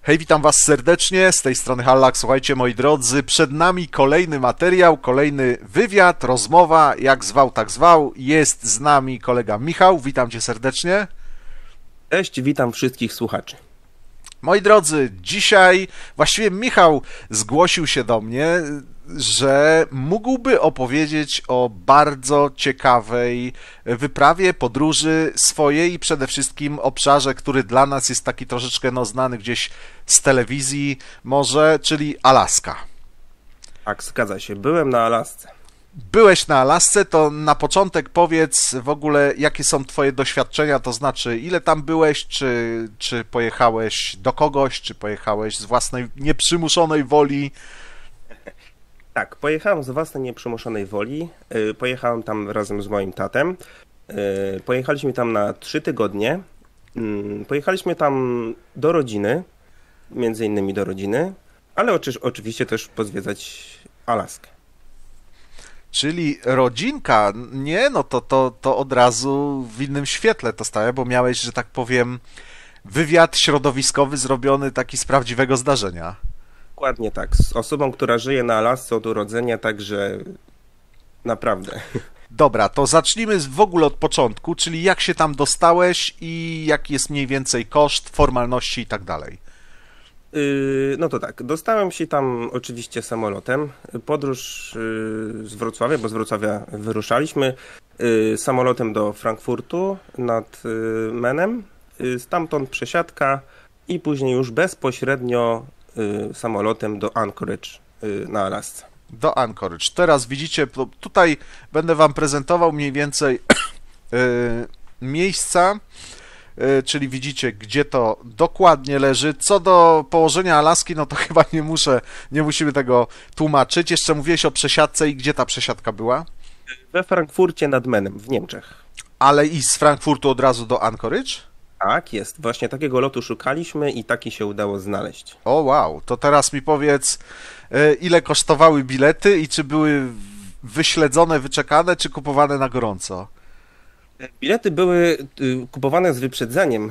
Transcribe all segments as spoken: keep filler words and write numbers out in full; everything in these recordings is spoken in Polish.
Hej, witam was serdecznie, z tej strony Hallak. Słuchajcie, moi drodzy, przed nami kolejny materiał, kolejny wywiad, rozmowa, jak zwał, tak zwał. Jest z nami kolega Michał, witam cię serdecznie. Cześć, witam wszystkich słuchaczy. Moi drodzy, dzisiaj właściwie Michał zgłosił się do mnie, że mógłby opowiedzieć o bardzo ciekawej wyprawie, podróży swojej i przede wszystkim obszarze, który dla nas jest taki troszeczkę no, znany gdzieś z telewizji może, czyli Alaska. Tak, zgadza się. Byłem na Alasce. Byłeś na Alasce, to na początek powiedz w ogóle, jakie są twoje doświadczenia, to znaczy ile tam byłeś, czy, czy pojechałeś do kogoś, czy pojechałeś z własnej nieprzymuszonej woli? Tak, pojechałem z własnej nieprzymuszonej woli. Pojechałem tam razem z moim tatem. Pojechaliśmy tam na trzy tygodnie. Pojechaliśmy tam do rodziny, między innymi do rodziny, ale oczy, oczywiście też pozwiedzać Alaskę. Czyli rodzinka, nie, no to, to, to od razu w innym świetle to stawia, bo miałeś, że tak powiem, wywiad środowiskowy zrobiony taki z prawdziwego zdarzenia. Dokładnie tak, z osobą, która żyje na Alasce od urodzenia, także naprawdę. Dobra, to zacznijmy w ogóle od początku, czyli jak się tam dostałeś i jaki jest mniej więcej koszt, formalności i tak dalej. No to tak, dostałem się tam oczywiście samolotem. Podróż z Wrocławia, bo z Wrocławia wyruszaliśmy samolotem do Frankfurtu nad Menem, stamtąd przesiadka i później już bezpośrednio samolotem do Anchorage na Alasce. Do Anchorage. Teraz widzicie, tutaj będę wam prezentował mniej więcej miejsca, czyli widzicie, gdzie to dokładnie leży. Co do położenia Alaski, no to chyba nie muszę, nie musimy tego tłumaczyć. Jeszcze mówiłeś o przesiadce i gdzie ta przesiadka była? We Frankfurcie nad Menem, w Niemczech. Ale i z Frankfurtu od razu do Anchorage? Tak, jest. Właśnie takiego lotu szukaliśmy i taki się udało znaleźć. O wow, to teraz mi powiedz, ile kosztowały bilety i czy były wyśledzone, wyczekane, czy kupowane na gorąco? Bilety były kupowane z wyprzedzeniem.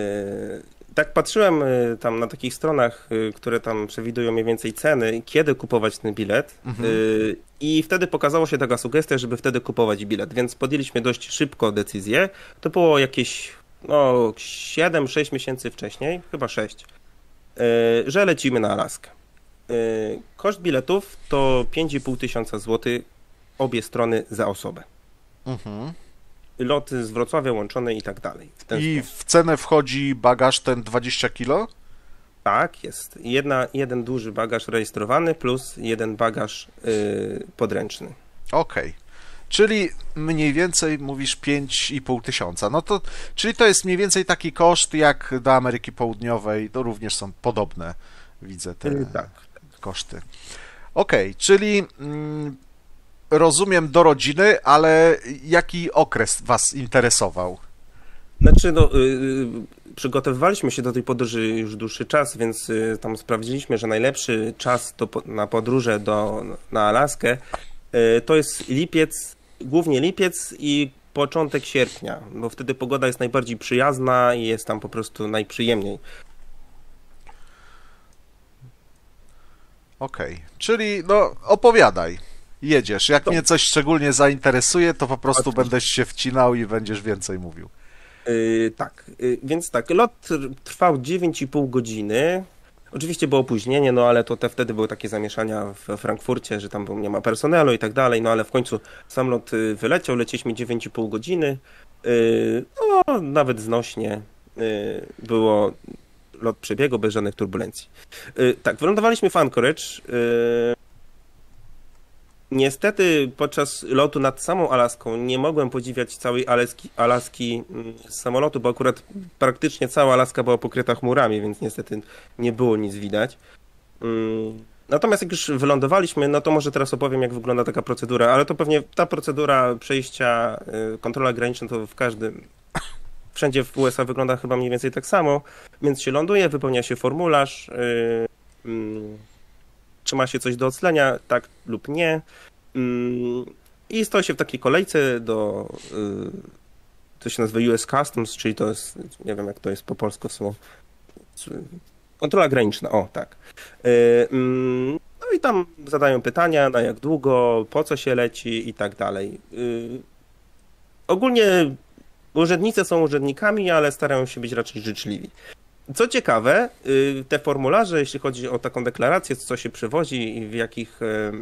Tak patrzyłem tam na takich stronach, które tam przewidują mniej więcej ceny, kiedy kupować ten bilet. Mhm. I wtedy pokazała się taka sugestia, żeby wtedy kupować bilet, więc podjęliśmy dość szybko decyzję. To było jakieś no, siedem sześć miesięcy wcześniej, chyba sześć, że lecimy na Alaskę. Koszt biletów to pięć i pół tysiąca złotych, obie strony za osobę. Mhm. Loty z Wrocławia łączone i tak dalej. W I sposób. w cenę wchodzi bagaż ten dwadzieścia kilo? Tak, jest. Jedna, jeden duży bagaż rejestrowany plus jeden bagaż yy, podręczny. Okej. Okay. Czyli mniej więcej mówisz pięć i pół tysiąca. No to, czyli to jest mniej więcej taki koszt jak do Ameryki Południowej. To również są podobne, widzę, te yy, tak. koszty. Okej, okay, czyli... Mm, rozumiem do rodziny, ale jaki okres was interesował? Znaczy, no, yy, przygotowywaliśmy się do tej podróży już dłuższy czas, więc yy, tam sprawdziliśmy, że najlepszy czas do, na podróże do, na Alaskę yy, to jest lipiec, głównie lipiec i początek sierpnia, bo wtedy pogoda jest najbardziej przyjazna i jest tam po prostu najprzyjemniej. Okej, okay. Czyli no opowiadaj. Jedziesz. Jak to... mnie coś szczególnie zainteresuje, to po prostu Oczywiście. będę się wcinał i będziesz więcej mówił. Yy, tak, yy, więc tak, lot trwał dziewięć i pół godziny. Oczywiście było opóźnienie, no ale to te wtedy były takie zamieszania w Frankfurcie, że tam nie ma personelu i tak dalej, no ale w końcu sam lot wyleciał, lecieliśmy dziewięć i pół godziny. Yy, no, nawet znośnie yy, było, lot przebiegł bez żadnych turbulencji. Yy, tak, wylądowaliśmy w Anchorage. Yy, Niestety podczas lotu nad samą Alaską nie mogłem podziwiać całej Alaski, Alaski z samolotu, bo akurat praktycznie cała Alaska była pokryta chmurami, więc niestety nie było nic widać. Natomiast jak już wylądowaliśmy, no to może teraz opowiem, jak wygląda taka procedura, ale to pewnie ta procedura przejścia, kontrola graniczna to w każdym, wszędzie w U S A wygląda chyba mniej więcej tak samo, więc się ląduje, wypełnia się formularz, yy, yy, czy ma się coś do oclenia, tak lub nie. I stoi się w takiej kolejce do, to się nazywa U S Customs, czyli to jest, nie wiem jak to jest po polsku w sumie, Kontrola graniczna, o tak. No i tam zadają pytania, na jak długo, po co się leci i tak dalej. Ogólnie urzędnicy są urzędnikami, ale starają się być raczej życzliwi. Co ciekawe, te formularze, jeśli chodzi o taką deklarację, co się przewozi i w jakich,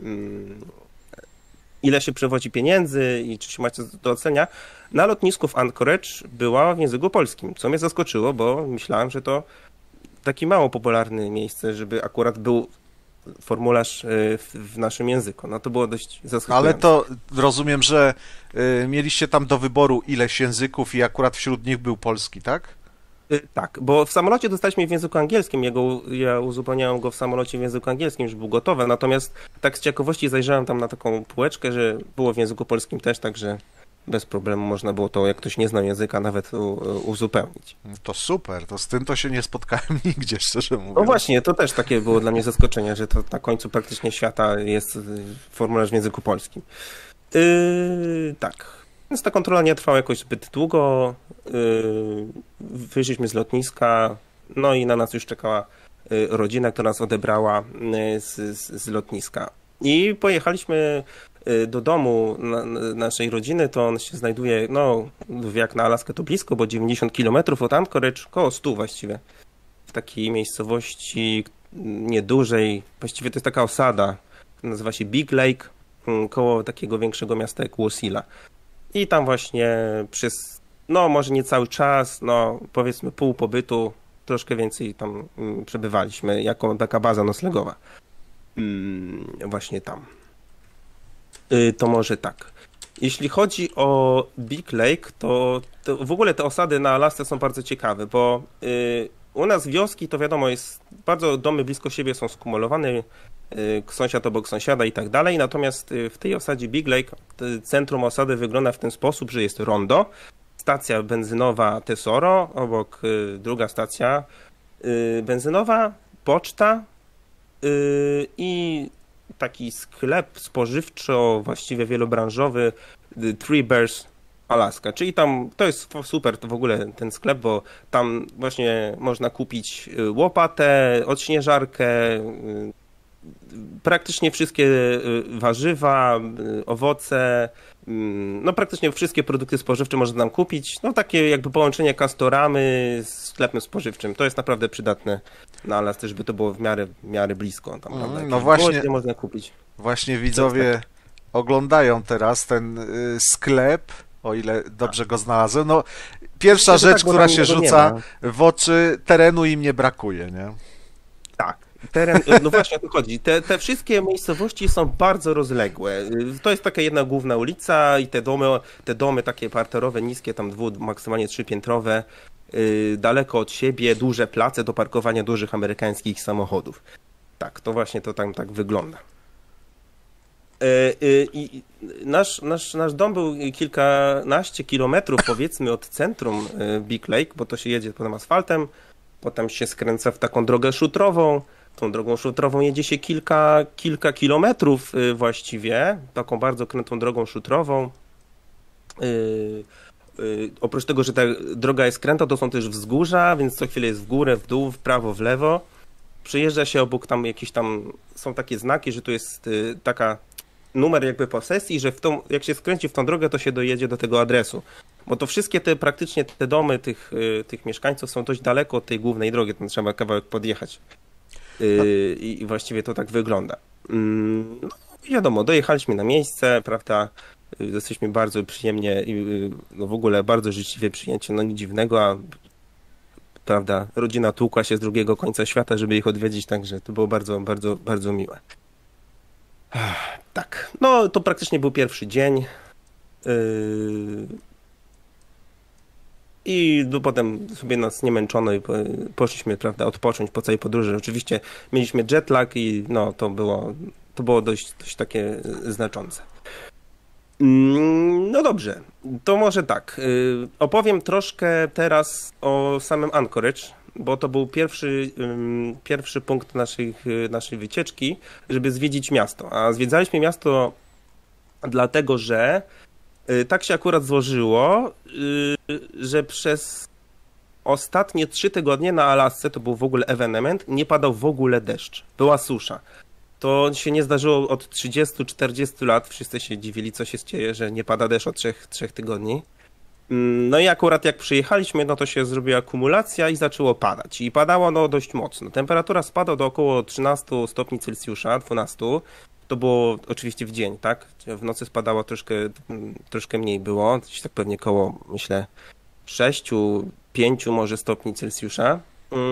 ile się przewozi pieniędzy i czy się macie do ocenia, na lotnisku w Anchorage była w języku polskim, co mnie zaskoczyło, bo myślałem, że to takie mało popularne miejsce, żeby akurat był formularz w, w naszym języku. No to było dość zaskakujące. Ale to rozumiem, że y, mieliście tam do wyboru ileś języków i akurat wśród nich był polski, tak? Y, tak, bo w samolocie dostaliśmy w języku angielskim, ja, go, ja uzupełniałem go w samolocie w języku angielskim, już był gotowy, natomiast tak z ciekawości zajrzałem tam na taką półeczkę, że było w języku polskim też, także bez problemu można było to, jak ktoś nie znał języka, nawet u, uzupełnić. To super, to z tym to się nie spotkałem nigdzie, szczerze mówiąc. No właśnie, to też takie było dla mnie zaskoczenie, że to na końcu praktycznie świata jest formularz w języku polskim. Yy, tak, więc ta kontrola nie trwała jakoś zbyt długo. Yy, wyszliśmy z lotniska, no i na nas już czekała rodzina, która nas odebrała z, z, z lotniska. I pojechaliśmy do domu na, naszej rodziny, to on się znajduje, no jak na Alaskę to blisko, bo dziewięćdziesiąt kilometrów od Anchorage, koło stu właściwie, w takiej miejscowości niedużej, właściwie to jest taka osada, nazywa się Big Lake, koło takiego większego miasta jak Wasilla. I tam właśnie przez, no może nie cały czas, no powiedzmy pół pobytu, troszkę więcej tam przebywaliśmy, jako taka baza noclegowa. Hmm, właśnie tam. To może tak. Jeśli chodzi o Big Lake, to, to w ogóle te osady na Alasce są bardzo ciekawe, bo y, u nas wioski to wiadomo jest, bardzo domy blisko siebie są skumulowane, y, sąsiad obok sąsiada i tak dalej, natomiast w tej osadzie Big Lake centrum osady wygląda w ten sposób, że jest rondo, stacja benzynowa Tesoro, obok y, druga stacja y, benzynowa, poczta y, i taki sklep spożywczo, właściwie wielobranżowy Three Bears Alaska, czyli tam to jest super to w ogóle ten sklep, bo tam właśnie można kupić łopatę, odśnieżarkę, praktycznie wszystkie warzywa, owoce, no praktycznie wszystkie produkty spożywcze można tam kupić, no takie jakby połączenie Castoramy z sklepem spożywczym, to jest naprawdę przydatne na Alasce, żeby to było w miarę, w miarę blisko. Tam, mm, no właśnie, było, można kupić. Właśnie widzowie tak oglądają teraz ten y, sklep, o ile dobrze go znalazłem. No, pierwsza rzecz, tak, która się rzuca w oczy, terenu im nie brakuje, nie? Tak. Teren, no właśnie o to chodzi. Te, te wszystkie miejscowości są bardzo rozległe. To jest taka jedna główna ulica i te domy, te domy takie parterowe, niskie, tam dwu, maksymalnie trzypiętrowe, yy, daleko od siebie, duże place do parkowania dużych amerykańskich samochodów. Tak, to właśnie to tam tak wygląda. I nasz, nasz, nasz dom był kilkanaście kilometrów powiedzmy od centrum Big Lake, bo to się jedzie potem asfaltem, potem się skręca w taką drogę szutrową, tą drogą szutrową jedzie się kilka, kilka kilometrów właściwie, taką bardzo krętą drogą szutrową. Oprócz tego, że ta droga jest kręta, to są też wzgórza, więc co chwilę jest w górę, w dół, w prawo, w lewo. Przejeżdża się obok tam jakieś tam, są takie znaki, że tu jest taka numer jakby posesji, że w tą, jak się skręci w tą drogę, to się dojedzie do tego adresu. Bo to wszystkie te, praktycznie te domy tych, tych mieszkańców są dość daleko od tej głównej drogi, tam trzeba kawałek podjechać. Yy, I właściwie to tak wygląda. Yy, no wiadomo, dojechaliśmy na miejsce, prawda, yy, jesteśmy bardzo przyjemnie, yy, no w ogóle bardzo życzliwie przyjęci, no nic dziwnego, a prawda, rodzina tłukła się z drugiego końca świata, żeby ich odwiedzić, także to było bardzo, bardzo, bardzo miłe. Tak, no to praktycznie był pierwszy dzień yy... i no, potem sobie nas nie męczono i poszliśmy, prawda, odpocząć po całej podróży. Oczywiście mieliśmy jetlag i no to było, to było dość, dość takie znaczące. No dobrze, to może tak, opowiem troszkę teraz o samym Anchorage, bo to był pierwszy, pierwszy punkt naszej, naszej wycieczki, żeby zwiedzić miasto. A zwiedzaliśmy miasto dlatego, że tak się akurat złożyło, że przez ostatnie trzy tygodnie na Alasce, to był w ogóle ewenement, nie padał w ogóle deszcz. Była susza. To się nie zdarzyło od trzydziestu czterdziestu lat. Wszyscy się dziwili, co się dzieje, że nie pada deszcz od trzech, trzech tygodni. No i akurat jak przyjechaliśmy, no to się zrobiła akumulacja i zaczęło padać. I padało no dość mocno. Temperatura spadła do około trzynastu stopni Celsjusza, dwunastu. To było oczywiście w dzień, tak? W nocy spadało troszkę, troszkę mniej było. Tak pewnie koło, myślę, sześciu, pięciu może stopni Celsjusza.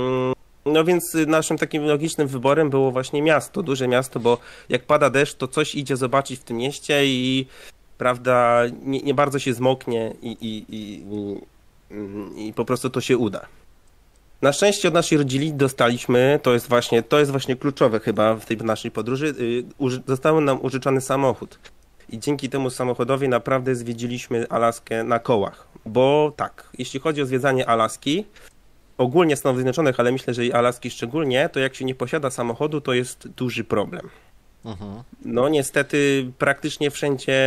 No więc naszym takim logicznym wyborem było właśnie miasto, duże miasto, bo jak pada deszcz, to coś idzie zobaczyć w tym mieście i prawda, nie, nie bardzo się zmoknie i, i, i, i, i po prostu to się uda. Na szczęście od naszej rodziny dostaliśmy, to jest właśnie, to jest właśnie kluczowe chyba w tej naszej podróży, został nam użyczony samochód. I dzięki temu samochodowi naprawdę zwiedziliśmy Alaskę na kołach. Bo tak, jeśli chodzi o zwiedzanie Alaski, ogólnie Stanów Zjednoczonych, ale myślę, że i Alaski szczególnie, to jak się nie posiada samochodu, to jest duży problem. Mhm. No niestety praktycznie wszędzie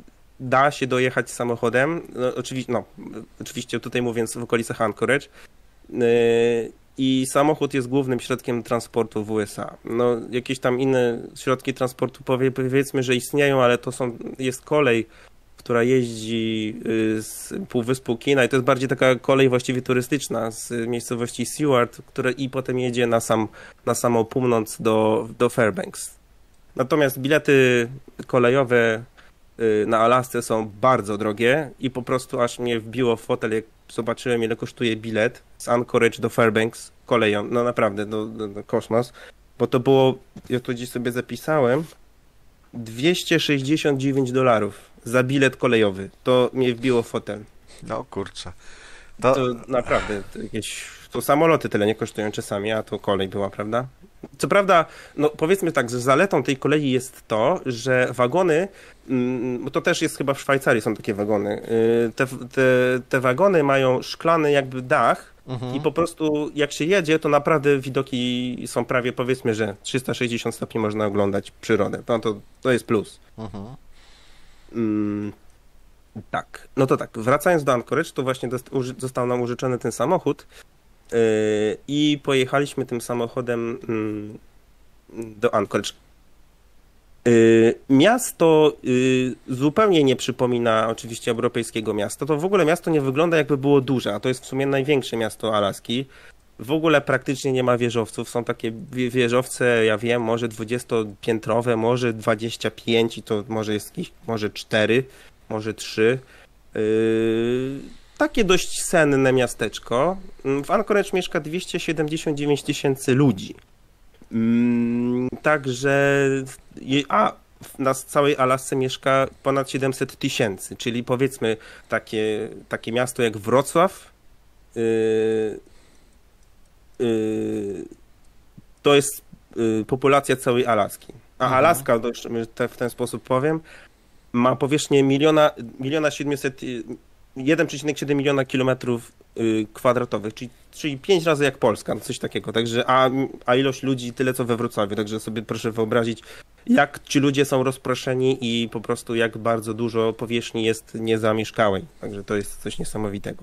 da się dojechać samochodem, no, oczywiście, no, oczywiście tutaj mówiąc w okolicach Anchorage, yy, i samochód jest głównym środkiem transportu w U S A. No jakieś tam inne środki transportu powie, powiedzmy, że istnieją, ale to są, jest kolej, która jeździ z Półwyspu Kina i to jest bardziej taka kolej właściwie turystyczna z miejscowości Seward, która i potem jedzie na, sam, na samą północ do, do Fairbanks. Natomiast bilety kolejowe na Alasce są bardzo drogie i po prostu aż mnie wbiło w fotel, jak zobaczyłem, ile kosztuje bilet z Anchorage do Fairbanks koleją. No naprawdę, no, no, kosmos. Bo to było, ja to gdzieś sobie zapisałem, dwieście sześćdziesiąt dziewięć dolarów za bilet kolejowy. To mnie wbiło w fotel. No kurczę. To, to naprawdę, to jakieś, to samoloty tyle nie kosztują czasami, a to kolej była, prawda? Co prawda, no powiedzmy tak, że zaletą tej kolei jest to, że wagony, bo to też jest chyba w Szwajcarii są takie wagony, te, te, te wagony mają szklany jakby dach mhm. i po prostu jak się jedzie, to naprawdę widoki są prawie, powiedzmy, że trzysta sześćdziesiąt stopni można oglądać przyrodę. To, to, to jest plus. Mhm. Mm, tak, no to tak, wracając do Anchorage, to właśnie został nam użyczony ten samochód. I pojechaliśmy tym samochodem do Anchorage. Miasto zupełnie nie przypomina oczywiście europejskiego miasta. To w ogóle miasto nie wygląda jakby było duże, a to jest w sumie największe miasto Alaski. W ogóle praktycznie nie ma wieżowców. Są takie wieżowce, ja wiem, może dwudziestopiętrowe, może dwadzieścia pięć i to może jest jakieś, może cztery, może trzy. Takie dość senne miasteczko. W Anchorage mieszka dwieście siedemdziesiąt dziewięć tysięcy ludzi. Także, a na całej Alasce mieszka ponad siedemset tysięcy, czyli powiedzmy takie, takie miasto jak Wrocław, yy, yy, to jest yy, populacja całej Alaski. A mhm. Alaska, to jeszcze w ten sposób powiem, ma powierzchnię miliona, miliona siedemset jeden przecinek siedem miliona kilometrów kwadratowych, czyli, czyli pięć razy jak Polska, coś takiego. Także, a, a ilość ludzi tyle co we Wrocławiu, także sobie proszę wyobrazić, jak ci ludzie są rozproszeni i po prostu jak bardzo dużo powierzchni jest niezamieszkałej. Także to jest coś niesamowitego.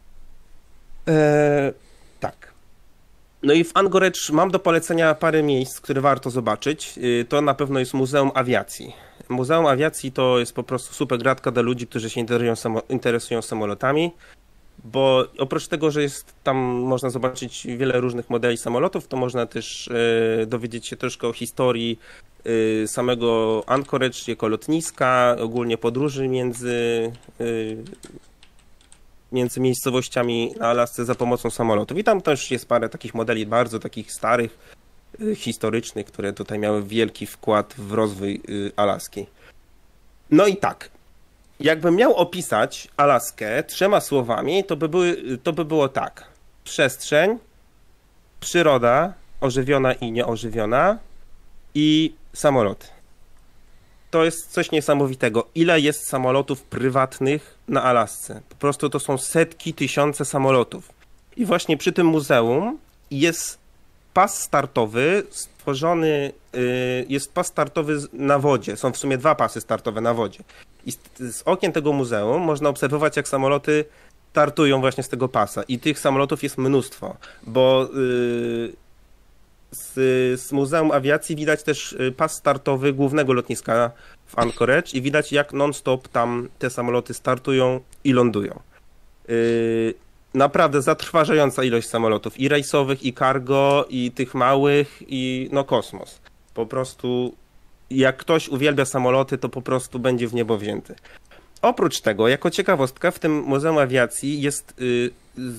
Eee, tak. No i w Anchorage mam do polecenia parę miejsc, które warto zobaczyć. To na pewno jest Muzeum Awiacji. Muzeum Awiacji to jest po prostu super gratka dla ludzi, którzy się interesują, samo, interesują samolotami, bo oprócz tego, że jest tam można zobaczyć wiele różnych modeli samolotów, to można też y, dowiedzieć się troszkę o historii y, samego Anchorage jako lotniska, ogólnie podróży między, y, między miejscowościami na Alasce za pomocą samolotów. I tam też jest parę takich modeli bardzo takich starych, historycznych, które tutaj miały wielki wkład w rozwój Alaski. No i tak, jakbym miał opisać Alaskę trzema słowami, to by, były, to by było tak. Przestrzeń, przyroda, ożywiona i nieożywiona i samoloty. To jest coś niesamowitego. Ile jest samolotów prywatnych na Alasce? Po prostu to są setki, tysiące samolotów. I właśnie przy tym muzeum jest pas startowy stworzony, jest pas startowy na wodzie. Są w sumie dwa pasy startowe na wodzie. I z, z okien tego muzeum można obserwować, jak samoloty startują właśnie z tego pasa i tych samolotów jest mnóstwo, bo yy, z, z Muzeum Awiacji widać też pas startowy głównego lotniska w Anchorage i widać jak non-stop tam te samoloty startują i lądują. Yy, naprawdę zatrważająca ilość samolotów i rejsowych, i cargo, i tych małych, i no kosmos. Po prostu jak ktoś uwielbia samoloty, to po prostu będzie w niebo wzięty. Oprócz tego, jako ciekawostka, w tym Muzeum Awiacji jest yy,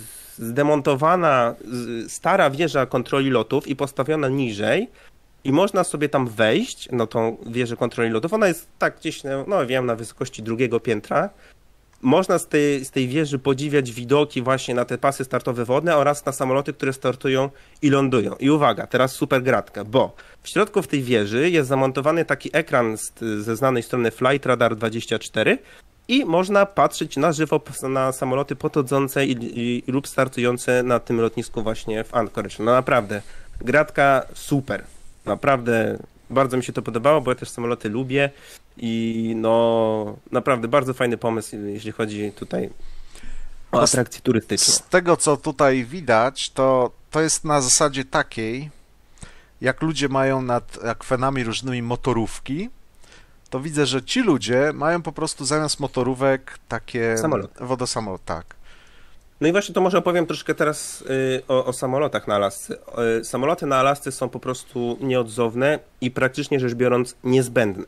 zdemontowana stara wieża kontroli lotów i postawiona niżej i można sobie tam wejść na tą wieżę kontroli lotów. Ona jest tak gdzieś, no wiem, na wysokości drugiego piętra. Można z tej, z tej wieży podziwiać widoki właśnie na te pasy startowe wodne oraz na samoloty, które startują i lądują. I uwaga, teraz super gratka, bo w środku w tej wieży jest zamontowany taki ekran z, ze znanej strony Flight Radar dwadzieścia cztery i można patrzeć na żywo na samoloty podchodzące i, i, lub startujące na tym lotnisku właśnie w Anchorage. No naprawdę, gratka super. Naprawdę bardzo mi się to podobało, bo ja też samoloty lubię i no naprawdę bardzo fajny pomysł, jeśli chodzi tutaj o atrakcje turystyczne. Z tego, co tutaj widać, to, to jest na zasadzie takiej, jak ludzie mają nad akwenami różnymi motorówki, to widzę, że ci ludzie mają po prostu zamiast motorówek takie Samolot. wodosamolot, tak. No i właśnie to może opowiem troszkę teraz y, o, o samolotach na Alasce. Y, samoloty na Alasce są po prostu nieodzowne i praktycznie rzecz biorąc niezbędne.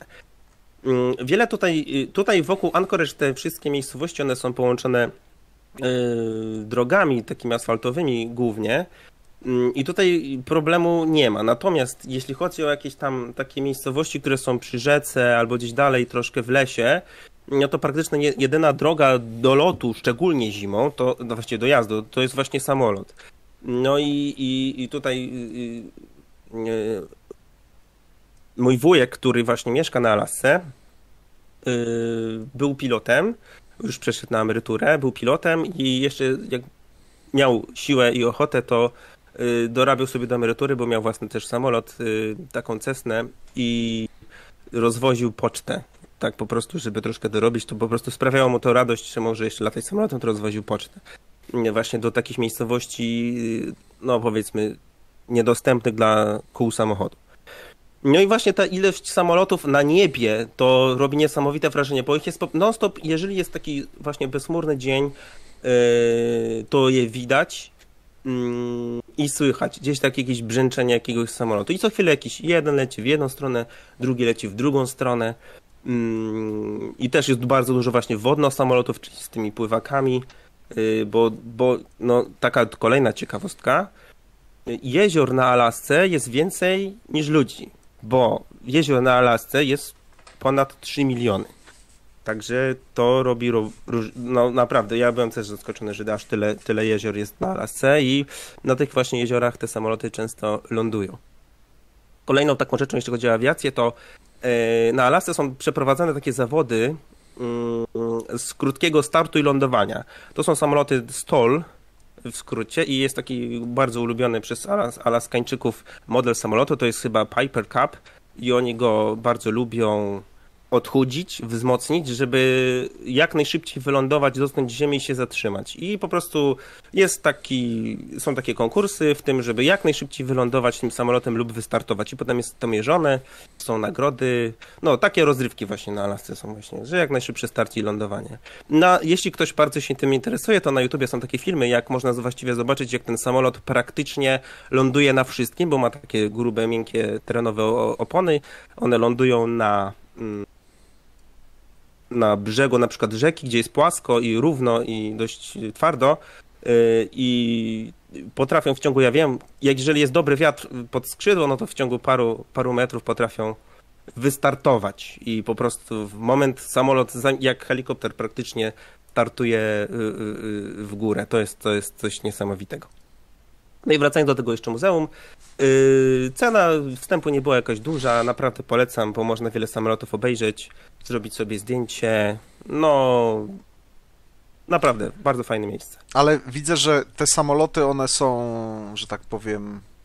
Y, wiele tutaj, y, tutaj wokół Anchorage te wszystkie miejscowości, one są połączone y, drogami takimi asfaltowymi głównie. I tutaj problemu nie ma. Natomiast jeśli chodzi o jakieś tam takie miejscowości, które są przy rzece albo gdzieś dalej troszkę w lesie, no to praktycznie jedyna droga do lotu, szczególnie zimą, to no właściwie do jazdy, to jest właśnie samolot. No i, i, i tutaj y, y, mój wujek, który właśnie mieszka na Alasce, y, był pilotem, już przeszedł na emeryturę, był pilotem i jeszcze jak miał siłę i ochotę, to dorabiał sobie do emerytury, bo miał własny też samolot, taką Cessnę i rozwoził pocztę. Tak po prostu, żeby troszkę dorobić, to po prostu sprawiało mu to radość, że może jeszcze latać samolotem, to rozwoził pocztę. Właśnie do takich miejscowości, no powiedzmy, niedostępnych dla kół samochodu. No i właśnie ta ilość samolotów na niebie to robi niesamowite wrażenie, bo ich jest non-stop, jeżeli jest taki właśnie bezchmurny dzień, to je widać i słychać gdzieś tak jakieś brzęczenie jakiegoś samolotu i co chwilę jakiś jeden leci w jedną stronę, drugi leci w drugą stronę i też jest bardzo dużo właśnie wodno-samolotów, czyli z tymi pływakami, bo, bo no, taka kolejna ciekawostka, jezior na Alasce jest więcej niż ludzi, bo jezior na Alasce jest ponad trzy miliony. Także to robi, no naprawdę, ja byłem też zaskoczony, że aż tyle, tyle jezior jest na Alasce i na tych właśnie jeziorach te samoloty często lądują. Kolejną taką rzeczą, jeśli chodzi o awiację, to na Alasce są przeprowadzane takie zawody z krótkiego startu i lądowania. To są samoloty STOL w skrócie i jest taki bardzo ulubiony przez Alas Alaskańczyków model samolotu, to jest chyba Piper Cub i oni go bardzo lubią odchudzić, wzmocnić, żeby jak najszybciej wylądować, dotknąć ziemi i się zatrzymać. I po prostu jest taki, są takie konkursy w tym, żeby jak najszybciej wylądować tym samolotem lub wystartować. I potem jest to mierzone, są nagrody. No, takie rozrywki właśnie na Alasce są właśnie, że jak najszybsze starcie i lądowanie. No, jeśli ktoś bardzo się tym interesuje, to na YouTubie są takie filmy, jak można właściwie zobaczyć, jak ten samolot praktycznie ląduje na wszystkim, bo ma takie grube, miękkie, terenowe opony. One lądują na na brzegu na przykład rzeki, gdzie jest płasko i równo i dość twardo i potrafią w ciągu, ja wiem, jak jeżeli jest dobry wiatr pod skrzydło, no to w ciągu paru, paru metrów potrafią wystartować i po prostu w moment samolot jak helikopter praktycznie startuje w górę. To jest, to jest coś niesamowitego. No i wracając do tego jeszcze muzeum, yy, cena wstępu nie była jakaś duża, naprawdę polecam, bo można wiele samolotów obejrzeć, zrobić sobie zdjęcie, no naprawdę bardzo fajne miejsce. Ale widzę, że te samoloty, one są, że tak powiem,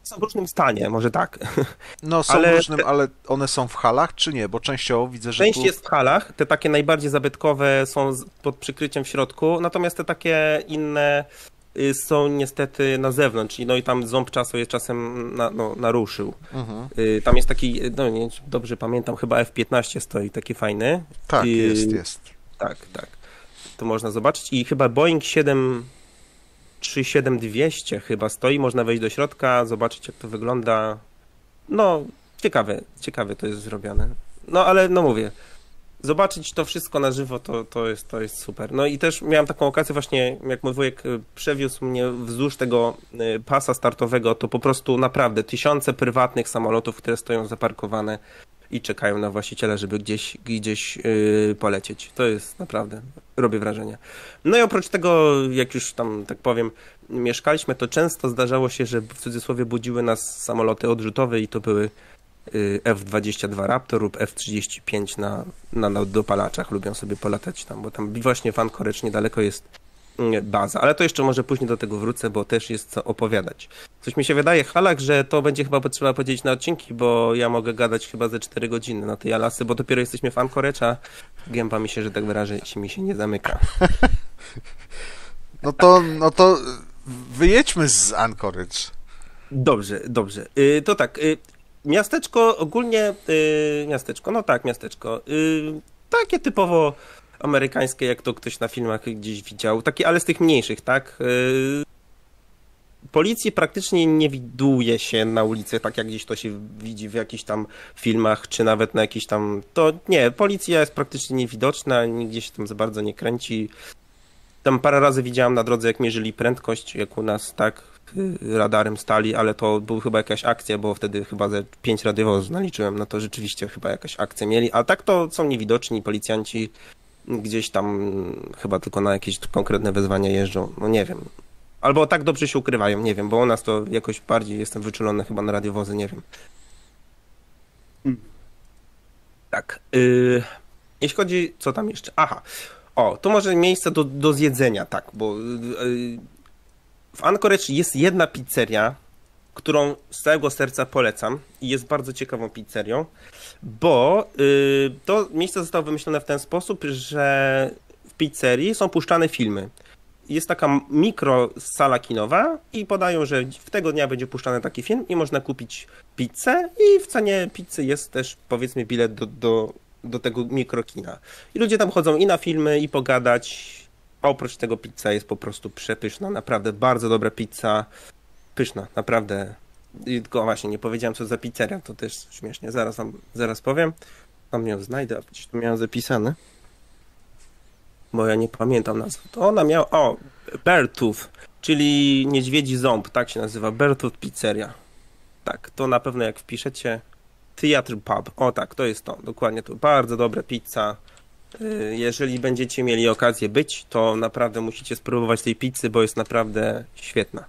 są w różnym stanie, może tak. No są ale... w różnym, ale one są w halach, czy nie? Bo częściowo widzę, że Część tu... jest w halach, te takie najbardziej zabytkowe są pod przykryciem w środku, natomiast te takie inne są niestety na zewnątrz. No i tam ząb czasu je czasem na, no, naruszył. Mhm. Tam jest taki, no nie dobrze pamiętam, chyba F piętnaście stoi, taki fajny. Tak, I... jest, jest. Tak, tak. To można zobaczyć. I chyba Boeing siedem trzy siedem dwieście chyba stoi, można wejść do środka, zobaczyć jak to wygląda. No, ciekawe, ciekawe to jest zrobione. No, ale no mówię, zobaczyć to wszystko na żywo to, to, jest, to jest super. No i też miałem taką okazję właśnie, jak mój wujek przewiózł mnie wzdłuż tego pasa startowego, to po prostu naprawdę tysiące prywatnych samolotów, które stoją zaparkowane i czekają na właściciela, żeby gdzieś, gdzieś yy, polecieć. To jest naprawdę, robi wrażenie. No i oprócz tego, jak już tam, tak powiem, mieszkaliśmy, to często zdarzało się, że w cudzysłowie budziły nas samoloty odrzutowe i to były yy, F dwadzieścia dwa Raptor lub F trzydzieści pięć na, na, na dopalaczach. Lubią sobie polatać tam, bo tam właśnie w Anchorage niedaleko jest baza, ale to jeszcze może później do tego wrócę, bo też jest co opowiadać. Coś mi się wydaje, Halak, że to będzie chyba potrzeba podzielić na odcinki, bo ja mogę gadać chyba ze cztery godziny na tej Alasce, bo dopiero jesteśmy w Anchorage, a gęba mi się, że tak wyrażę, się mi się nie zamyka. No to, no to wyjedźmy z Anchorage. Dobrze, dobrze. Yy, to tak, yy, miasteczko ogólnie, yy, miasteczko, no tak, miasteczko, yy, takie typowo amerykańskie, jak to ktoś na filmach gdzieś widział, takie, ale z tych mniejszych, tak? Yy, policji praktycznie nie widuje się na ulicy, tak jak gdzieś to się widzi w jakichś tam filmach, czy nawet na jakiś tam, to nie, policja jest praktycznie niewidoczna, nigdzie się tam za bardzo nie kręci. Tam parę razy widziałem na drodze, jak mierzyli prędkość, jak u nas, tak, radarem stali, ale to była chyba jakaś akcja, bo wtedy chyba ze pięć radiowozów naliczyłem, no to rzeczywiście chyba jakaś akcja mieli, a tak to są niewidoczni policjanci, gdzieś tam chyba tylko na jakieś konkretne wezwania jeżdżą, no nie wiem. Albo tak dobrze się ukrywają, nie wiem, bo u nas to jakoś bardziej jestem wyczulony chyba na radiowozy, nie wiem. Tak. Yy, jeśli chodzi, co tam jeszcze? Aha. O, to może miejsce do, do zjedzenia, tak, bo yy, w Anchorage jest jedna pizzeria, którą z całego serca polecam i jest bardzo ciekawą pizzerią, bo yy, to miejsce zostało wymyślone w ten sposób, że w pizzerii są puszczane filmy. Jest taka mikro sala kinowa i podają, że w tego dnia będzie puszczany taki film i można kupić pizzę i w cenie pizzy jest też powiedzmy bilet do, do, do tego mikrokina. I ludzie tam chodzą i na filmy i pogadać, a oprócz tego pizza jest po prostu przepyszna, naprawdę bardzo dobra pizza. Pyszna, naprawdę. I tylko właśnie nie powiedziałem co za pizzeria, to też śmiesznie. Zaraz wam zaraz powiem. Tam ją znajdę, a gdzieś tu miałem zapisane. Bo ja nie pamiętam nazwy. To ona miała, o, Beartooth, czyli niedźwiedzi ząb, tak się nazywa. Beartooth Pizzeria. Tak, to na pewno jak wpiszecie Theatre Pub. O tak, to jest to, dokładnie to. Bardzo dobra pizza. Jeżeli będziecie mieli okazję być, to naprawdę musicie spróbować tej pizzy, bo jest naprawdę świetna.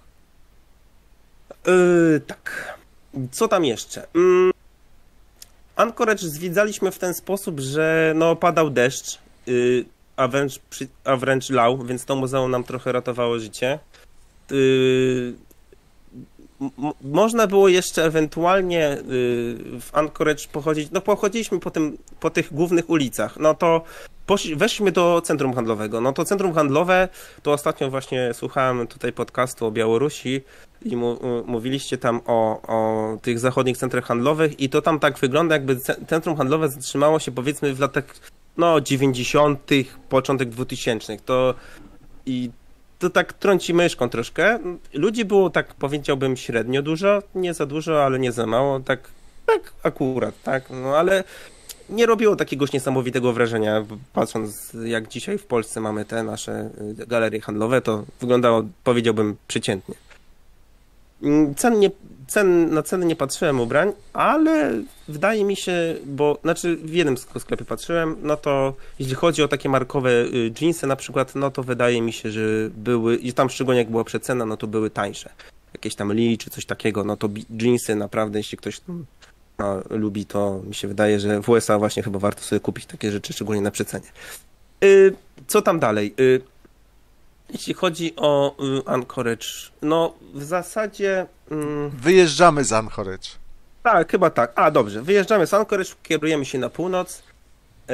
Yy, tak. Co tam jeszcze? Yy, Anchorage zwiedzaliśmy w ten sposób, że no padał deszcz, yy, a, wręcz przy, a wręcz lał, więc to muzeum nam trochę ratowało życie. Yy, m- można było jeszcze ewentualnie yy, w Anchorage pochodzić, no pochodziliśmy po, tym, po tych głównych ulicach, no to poszli, weszliśmy do centrum handlowego. No to centrum handlowe, to ostatnio właśnie słuchałem tutaj podcastu o Białorusi i mu, mówiliście tam o, o tych zachodnich centrach handlowych i to tam tak wygląda, jakby centrum handlowe zatrzymało się powiedzmy w latach no dziewięćdziesiątych, początek dwutysięcznych. To i to tak trąci myszką troszkę. Ludzi było tak, powiedziałbym, średnio dużo, nie za dużo, ale nie za mało, tak, tak akurat, tak, no ale nie robiło takiegoś niesamowitego wrażenia, patrząc jak dzisiaj w Polsce mamy te nasze galerie handlowe, to wyglądało, powiedziałbym, przeciętnie. Cen nie, cen, na ceny nie patrzyłem ubrań, ale wydaje mi się, bo znaczy w jednym sklepie patrzyłem, no to jeśli chodzi o takie markowe dżinsy na przykład, no to wydaje mi się, że były, i tam szczególnie jak była przecena, no to były tańsze. Jakieś tam Lee czy coś takiego, no to dżinsy naprawdę, jeśli ktoś no, lubi, to mi się wydaje, że w U S A właśnie chyba warto sobie kupić takie rzeczy, szczególnie na przecenie. Yy, co tam dalej? Yy, Jeśli chodzi o y, Anchorage, no w zasadzie... Mm, Wyjeżdżamy z Anchorage. tak, chyba tak. A, dobrze. Wyjeżdżamy z Anchorage, kierujemy się na północ. Yy,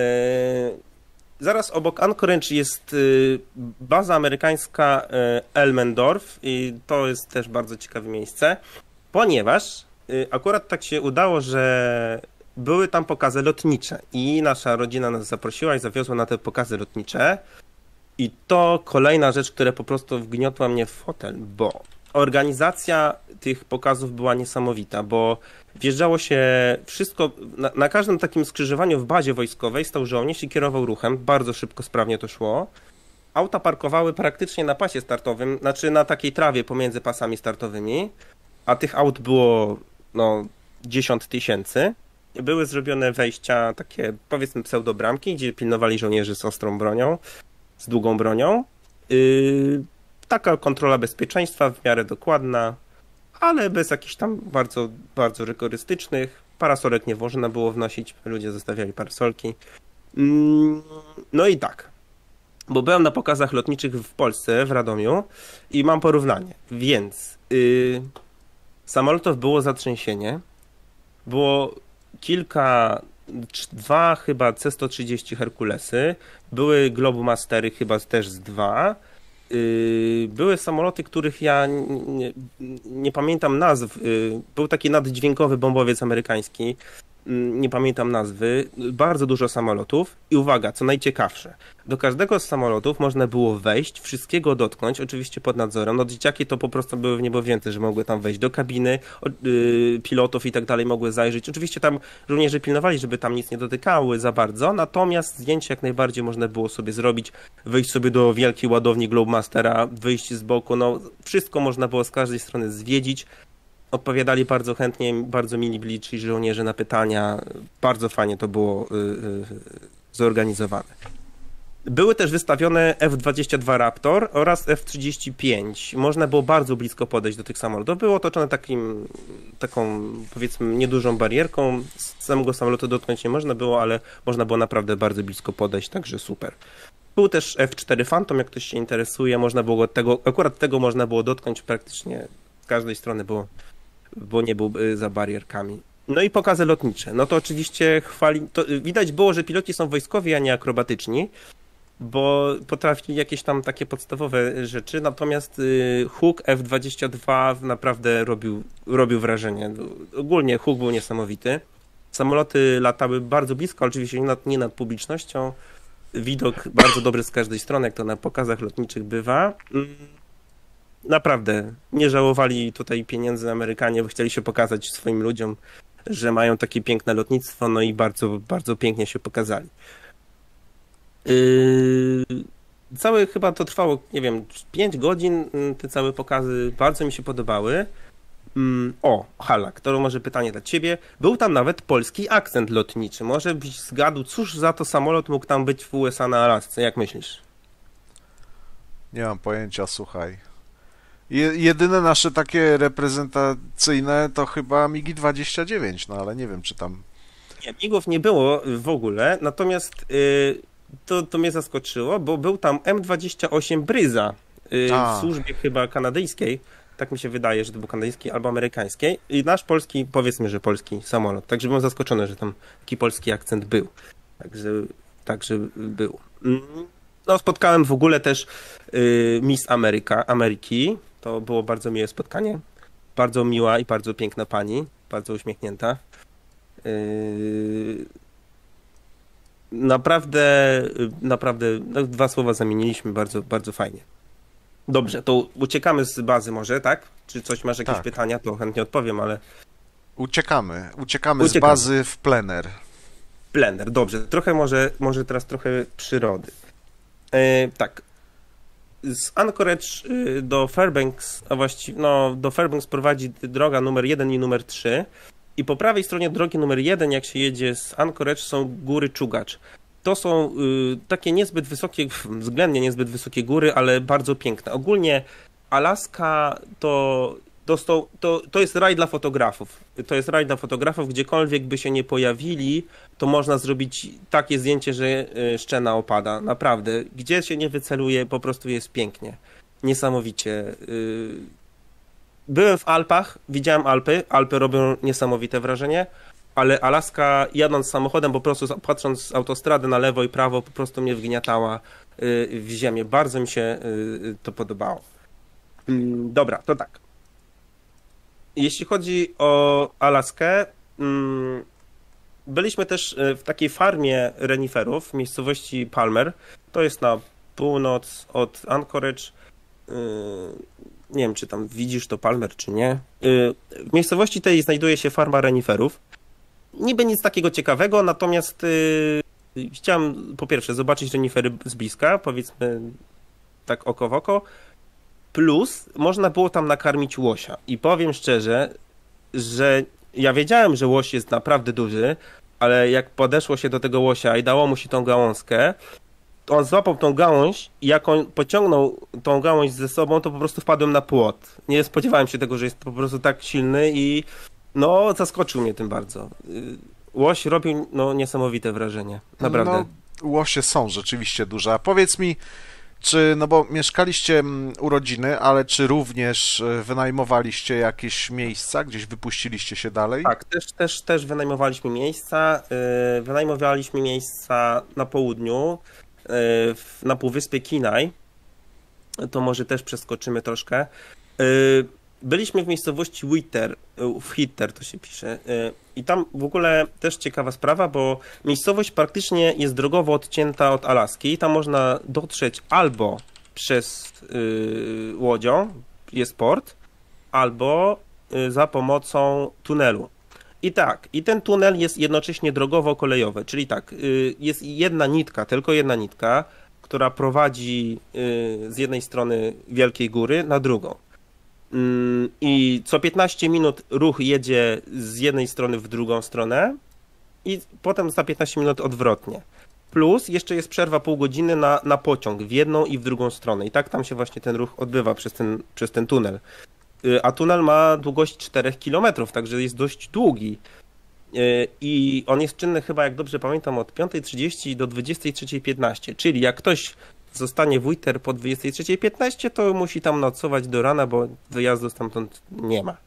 zaraz obok Anchorage jest y, baza amerykańska y, Elmendorf i to jest też bardzo ciekawe miejsce, ponieważ y, akurat tak się udało, że były tam pokazy lotnicze i nasza rodzina nas zaprosiła i zawiozła na te pokazy lotnicze. I to kolejna rzecz, która po prostu wgniotła mnie w fotel, bo organizacja tych pokazów była niesamowita, bo wjeżdżało się wszystko, na, na każdym takim skrzyżowaniu w bazie wojskowej stał żołnierz i kierował ruchem, bardzo szybko, sprawnie to szło. Auta parkowały praktycznie na pasie startowym, znaczy na takiej trawie pomiędzy pasami startowymi, a tych aut było no dziesiąt tysięcy. Były zrobione wejścia takie, powiedzmy, pseudobramki, gdzie pilnowali żołnierzy z ostrą bronią, z długą bronią. Yy, taka kontrola bezpieczeństwa w miarę dokładna, ale bez jakichś tam bardzo, bardzo rygorystycznych. Parasolek nie można było wnosić, ludzie zostawiali parasolki. Yy, no i tak, bo byłem na pokazach lotniczych w Polsce, w Radomiu i mam porównanie, więc yy, samolotów było zatrzęsienie, było kilka, dwa chyba C sto trzydzieści Herkulesy, były Globumastery chyba też z dwa, yy, były samoloty, których ja nie, nie pamiętam nazw, yy, był taki naddźwiękowy bombowiec amerykański, yy, nie pamiętam nazwy, bardzo dużo samolotów i uwaga, co najciekawsze, do każdego z samolotów można było wejść, wszystkiego dotknąć, oczywiście pod nadzorem, no dzieciaki to po prostu były w niebo wzięte, że mogły tam wejść do kabiny, yy, pilotów i tak dalej mogły zajrzeć, oczywiście tam żołnierze pilnowali, żeby tam nic nie dotykały za bardzo, natomiast zdjęcie jak najbardziej można było sobie zrobić, wyjść sobie do wielkiej ładowni Globemastera, wyjść z boku, no wszystko można było z każdej strony zwiedzić. Odpowiadali bardzo chętnie, bardzo mili byli ci żołnierze na pytania, bardzo fajnie to było yy, yy, zorganizowane. Były też wystawione F dwadzieścia dwa Raptor oraz F trzydzieści pięć. Można było bardzo blisko podejść do tych samolotów. Było otoczone takim, taką, powiedzmy, niedużą barierką. Z samego samolotu dotknąć nie można było, ale można było naprawdę bardzo blisko podejść, także super. Był też F cztery Phantom, jak ktoś się interesuje. Można było tego, akurat tego można było dotknąć praktycznie z każdej strony, bo, bo nie był za barierkami. No i pokazy lotnicze. No to oczywiście chwali... To widać było, że piloci są wojskowi, a nie akrobatyczni, bo potrafili jakieś tam takie podstawowe rzeczy, natomiast huk F dwadzieścia dwa naprawdę robił, robił wrażenie. Ogólnie huk był niesamowity. Samoloty latały bardzo blisko, oczywiście nie nad, nie nad publicznością. Widok bardzo dobry z każdej strony, jak to na pokazach lotniczych bywa. Naprawdę nie żałowali tutaj pieniędzy Amerykanie, bo chcieli się pokazać swoim ludziom, że mają takie piękne lotnictwo, no i bardzo, bardzo pięknie się pokazali. Yy, całe chyba to trwało, nie wiem, pięć godzin, te całe pokazy bardzo mi się podobały. Yy, o, Halak, to może pytanie dla ciebie. Był tam nawet polski akcent lotniczy. Może byś zgadł, cóż za to samolot mógł tam być w U S A na Alasce? Jak myślisz? Nie mam pojęcia, słuchaj. Je, jedyne nasze takie reprezentacyjne to chyba MiG dwadzieścia dziewięć, no ale nie wiem, czy tam... Nie, migów nie było w ogóle, natomiast... Yy, To, to mnie zaskoczyło, bo był tam M dwadzieścia osiem Bryza yy, w służbie chyba kanadyjskiej. Tak mi się wydaje, że to był kanadyjskiej albo amerykańskiej. I nasz polski, powiedzmy, że polski samolot. Także byłem zaskoczony, że tam taki polski akcent był. Także, także był. No, spotkałem w ogóle też yy, Miss Ameryka, Ameryki. To było bardzo miłe spotkanie. Bardzo miła i bardzo piękna pani. Bardzo uśmiechnięta. Yy... Naprawdę, naprawdę, no dwa słowa zamieniliśmy, bardzo, bardzo fajnie. Dobrze, to uciekamy z bazy może, tak? Czy coś masz, jakieś tak. pytania, to chętnie odpowiem, ale... Uciekamy, uciekamy, uciekamy. z bazy w plener. Plener, dobrze. Trochę może, może teraz trochę przyrody. E, tak. Z Anchorage do Fairbanks, a właściwie, no, do Fairbanks prowadzi droga numer jeden i numer trzy. I po prawej stronie drogi numer jeden, jak się jedzie z Anchorage, są góry Chugach. To są y, takie niezbyt wysokie, względnie niezbyt wysokie góry, ale bardzo piękne. Ogólnie Alaska to dostał, to, to jest raj dla fotografów. To jest raj dla fotografów, gdziekolwiek by się nie pojawili, to można zrobić takie zdjęcie, że szczena opada. Naprawdę. Gdzie się nie wyceluje, po prostu jest pięknie. Niesamowicie. Byłem w Alpach, widziałem Alpy. Alpy robią niesamowite wrażenie, ale Alaska jadąc samochodem, po prostu patrząc z autostrady na lewo i prawo, po prostu mnie wgniatała w ziemię. Bardzo mi się to podobało. Dobra, to tak. Jeśli chodzi o Alaskę, byliśmy też w takiej farmie reniferów w miejscowości Palmer. To jest na północ od Anchorage. Nie wiem, czy tam widzisz to Palmer, czy nie. W miejscowości tej znajduje się farma reniferów. Niby nic takiego ciekawego, natomiast chciałem po pierwsze zobaczyć renifery z bliska, powiedzmy tak oko w oko. Plus można było tam nakarmić łosia. I powiem szczerze, że ja wiedziałem, że łoś jest naprawdę duży, ale jak podeszło się do tego łosia i dało mu się tą gałązkę, to on złapał tą gałąź i jak on pociągnął tą gałąź ze sobą, to po prostu wpadłem na płot. Nie spodziewałem się tego, że jest po prostu tak silny i no zaskoczył mnie tym bardzo. Łoś robił no niesamowite wrażenie. Naprawdę. No, łosie są rzeczywiście duże. A powiedz mi, czy, no bo mieszkaliście u rodziny, ale czy również wynajmowaliście jakieś miejsca, gdzieś wypuściliście się dalej? Tak, też, też, też wynajmowaliśmy miejsca. Wynajmowaliśmy miejsca na południu, na półwyspie Kenai. To może też przeskoczymy troszkę. Byliśmy w miejscowości Whittier, w Whittier to się pisze. I tam w ogóle też ciekawa sprawa, bo miejscowość praktycznie jest drogowo odcięta od Alaski. Tam można dotrzeć albo przez yy, łodzią, jest port, albo yy, za pomocą tunelu. I tak, i ten tunel jest jednocześnie drogowo-kolejowy, czyli tak, yy, jest jedna nitka, tylko jedna nitka, która prowadzi yy, z jednej strony Wielkiej Góry na drugą. I co piętnaście minut ruch jedzie z jednej strony w drugą stronę i potem za piętnaście minut odwrotnie. Plus jeszcze jest przerwa pół godziny na, na pociąg w jedną i w drugą stronę. I tak tam się właśnie ten ruch odbywa przez ten, przez ten tunel. A tunel ma długość czterech kilometrów, także jest dość długi. I on jest czynny chyba, jak dobrze pamiętam, od piątej trzydzieści do dwudziestej trzeciej piętnaście. Czyli jak ktoś zostanie w Whittier po dwudziestej trzeciej piętnaście, to musi tam nocować do rana, bo wyjazdu stamtąd nie ma.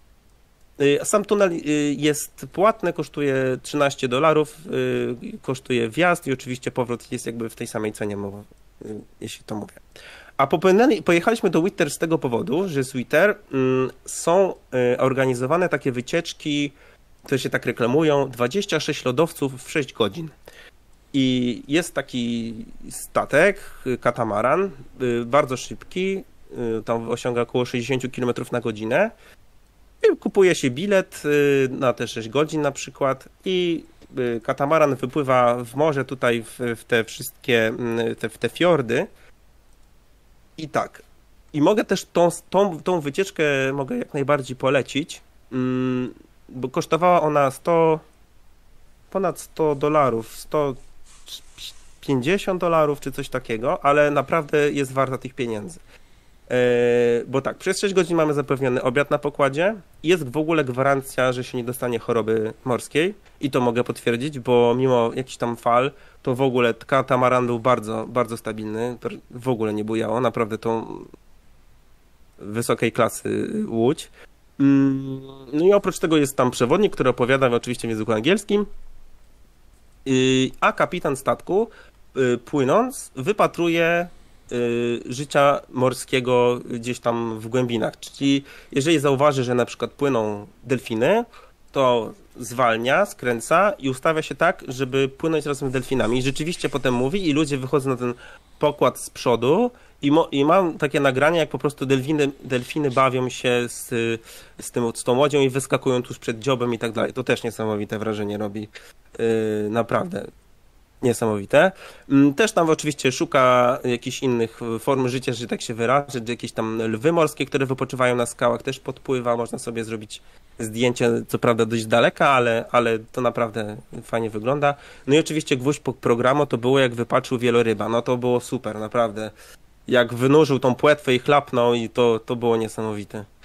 Sam tunel jest płatny, kosztuje trzynaście dolarów, kosztuje wjazd i oczywiście powrót jest jakby w tej samej cenie, jeśli to mówię. A popłynęli, pojechaliśmy do Whittier z tego powodu, że z Whittier są organizowane takie wycieczki, które się tak reklamują, dwadzieścia sześć lodowców w sześć godzin. I jest taki statek, katamaran, bardzo szybki, tam osiąga około sześćdziesiąt kilometrów na godzinę. I kupuje się bilet na te sześć godzin na przykład i katamaran wypływa w morze tutaj w, w te wszystkie, te, w te fiordy. I tak. I mogę też tą, tą, tą wycieczkę mogę jak najbardziej polecić, bo kosztowała ona sto, ponad sto dolarów, sto pięćdziesiąt dolarów czy coś takiego, ale naprawdę jest warta tych pieniędzy. Yy, bo tak, przez sześć godzin mamy zapewniony obiad na pokładzie. Jest w ogóle gwarancja, że się nie dostanie choroby morskiej i to mogę potwierdzić, bo mimo jakichś tam fal, to w ogóle katamaran był bardzo, bardzo stabilny, w ogóle nie bujało, naprawdę to wysokiej klasy łódź. Yy, no i oprócz tego jest tam przewodnik, który opowiada oczywiście w języku angielskim, yy, a kapitan statku płynąc, wypatruje życia morskiego gdzieś tam w głębinach. Czyli jeżeli zauważy, że na przykład płyną delfiny, to zwalnia, skręca i ustawia się tak, żeby płynąć razem z delfinami. I rzeczywiście potem mówi i ludzie wychodzą na ten pokład z przodu i, mo, i mam takie nagrania, jak po prostu delfiny, delfiny bawią się z, z, tym, z tą łodzią i wyskakują tuż przed dziobem i tak dalej. To też niesamowite wrażenie robi. Yy, naprawdę. Niesamowite. Też tam oczywiście szuka jakichś innych form życia, że tak się wyrażę, że jakieś tam lwy morskie, które wypoczywają na skałach, też podpływa, można sobie zrobić zdjęcie, co prawda dość daleka, ale, ale to naprawdę fajnie wygląda. No i oczywiście gwóźdź programu to było, jak wypatrzył wieloryba, no to było super, naprawdę. Jak wynurzył tą płetwę i chlapnął i to, to było niesamowite.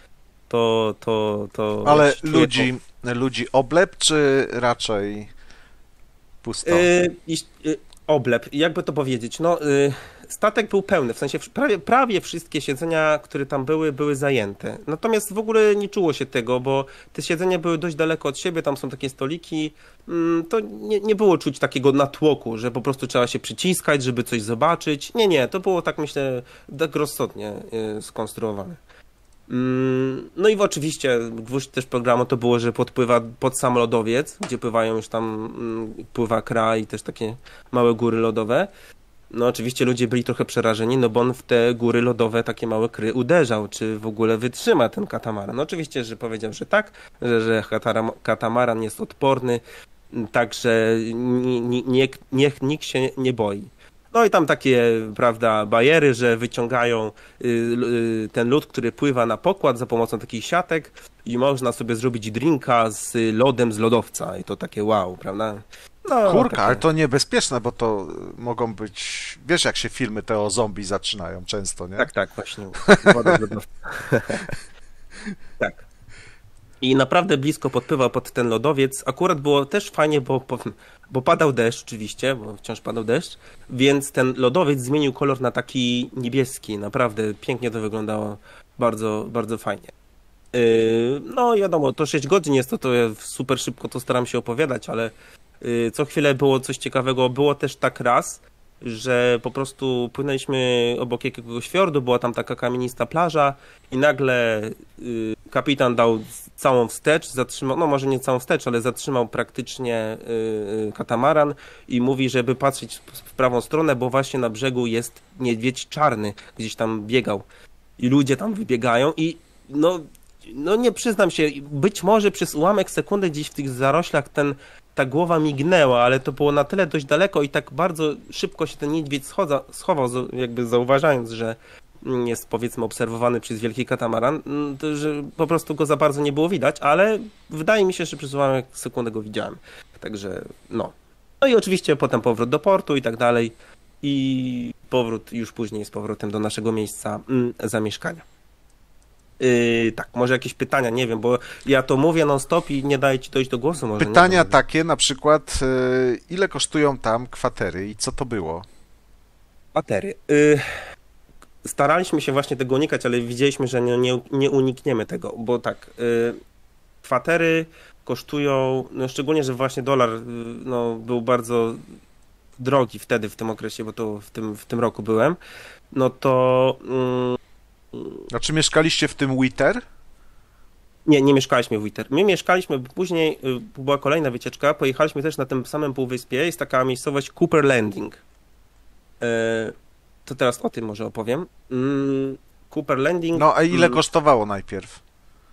to... to, to Ale ludzi, to... ludzi oblep, czy raczej pusto? Yy, yy, oblep, jakby to powiedzieć, no... Yy... Statek był pełny, w sensie prawie, prawie wszystkie siedzenia, które tam były, były zajęte. Natomiast w ogóle nie czuło się tego, bo te siedzenia były dość daleko od siebie, tam są takie stoliki. To nie, nie było czuć takiego natłoku, że po prostu trzeba się przyciskać, żeby coś zobaczyć. Nie, nie, to było tak, myślę, tak rozsądnie skonstruowane. No i oczywiście gwóźdź też programu to było, że podpływa pod sam lodowiec, gdzie pływają już tam, pływa Kra i też takie małe góry lodowe. No oczywiście ludzie byli trochę przerażeni, no bo on w te góry lodowe, takie małe kry uderzał, czy w ogóle wytrzyma ten katamaran. No oczywiście, że powiedział, że tak, że, że katamaran jest odporny, także niech, niech nikt się nie boi. No i tam takie, prawda, bariery, że wyciągają ten lód, który pływa na pokład za pomocą takich siatek i można sobie zrobić drinka z lodem z lodowca i to takie wow, prawda? No, Kurka, takie... ale to niebezpieczne, bo to mogą być... Wiesz, jak się filmy te o zombie zaczynają często, nie? Tak, tak, właśnie. Tak. I naprawdę blisko podpływał pod ten lodowiec. Akurat było też fajnie, bo, bo padał deszcz oczywiście, bo wciąż padał deszcz, więc ten lodowiec zmienił kolor na taki niebieski. Naprawdę pięknie to wyglądało, bardzo, bardzo fajnie. No wiadomo, to sześć godzin jest to, to ja super szybko to staram się opowiadać, ale co chwilę było coś ciekawego. Było też tak raz, że po prostu płynęliśmy obok jakiegoś fiordu, była tam taka kamienista plaża i nagle kapitan dał całą wstecz, zatrzymał, no może nie całą wstecz, ale zatrzymał praktycznie katamaran i mówi, żeby patrzeć w prawą stronę, bo właśnie na brzegu jest niedźwiedź czarny, gdzieś tam biegał i ludzie tam wybiegają i no, no nie przyznam się, być może przez ułamek sekundy gdzieś w tych zaroślach ten ta głowa mignęła, ale to było na tyle dość daleko i tak bardzo szybko się ten niedźwiedź schodza, schował, jakby zauważając, że jest powiedzmy obserwowany przez wielki katamaran, to, że po prostu go za bardzo nie było widać, ale wydaje mi się, że przez ułamek sekundę go widziałem. Także no. No i oczywiście potem powrót do portu i tak dalej i powrót już później z powrotem do naszego miejsca mm, zamieszkania. Yy, tak, może jakieś pytania, nie wiem, bo ja to mówię non-stop i nie daję ci dojść do głosu. Może Pytania nie, takie na przykład, yy, ile kosztują tam kwatery i co to było? Kwatery. Yy, staraliśmy się właśnie tego unikać, ale widzieliśmy, że nie, nie, nie unikniemy tego, bo tak, yy, kwatery kosztują, no szczególnie, że właśnie dolar yy, no, był bardzo drogi wtedy w tym okresie, bo to w tym, w tym roku byłem, no to... Yy, Znaczy mieszkaliście w tym Whiter? Nie, nie mieszkaliśmy w Whiter. My mieszkaliśmy, później była kolejna wycieczka, pojechaliśmy też na tym samym półwyspie, jest taka miejscowość Cooper Landing. To teraz o tym może opowiem. Cooper Landing... No a ile kosztowało najpierw?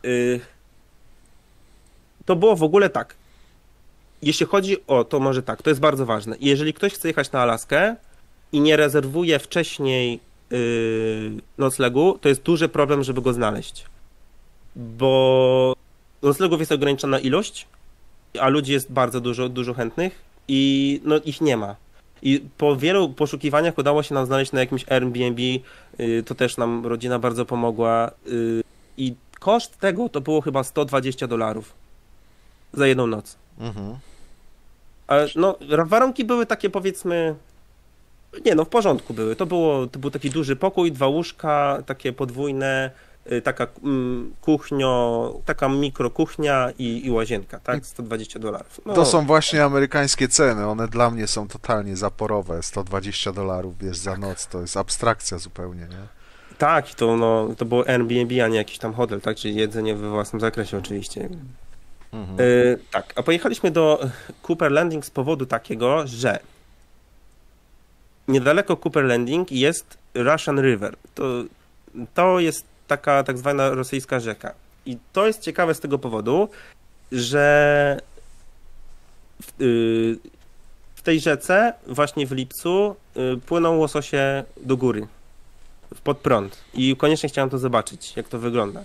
To było w ogóle tak. Jeśli chodzi o, to może tak, to jest bardzo ważne. Jeżeli ktoś chce jechać na Alaskę i nie rezerwuje wcześniej noclegu, to jest duży problem, żeby go znaleźć. Bo noclegów jest ograniczona ilość, a ludzi jest bardzo dużo, dużo chętnych i no, ich nie ma. I po wielu poszukiwaniach udało się nam znaleźć na jakimś Airbnb, to też nam rodzina bardzo pomogła i koszt tego to było chyba sto dwadzieścia dolarów za jedną noc. Mhm. Ale no, warunki były takie powiedzmy Nie, no w porządku były. To, było, to był taki duży pokój, dwa łóżka, takie podwójne, taka mm, kuchnio, taka mikrokuchnia i, i łazienka, tak? sto dwadzieścia dolarów. No. To są właśnie amerykańskie ceny, one dla mnie są totalnie zaporowe. sto dwadzieścia dolarów, wiesz, za noc, to jest abstrakcja zupełnie, nie? Tak, to, no, to było Airbnb, a nie jakiś tam hotel, tak? Czyli jedzenie we własnym zakresie oczywiście. Mhm. Y, tak, a pojechaliśmy do Cooper Landing z powodu takiego, że niedaleko Cooper Landing jest Russian River. To, to jest taka tak zwana rosyjska rzeka. I to jest ciekawe z tego powodu, że w, w tej rzece właśnie w lipcu płyną łososie do góry, pod prąd. I koniecznie chciałem to zobaczyć, jak to wygląda.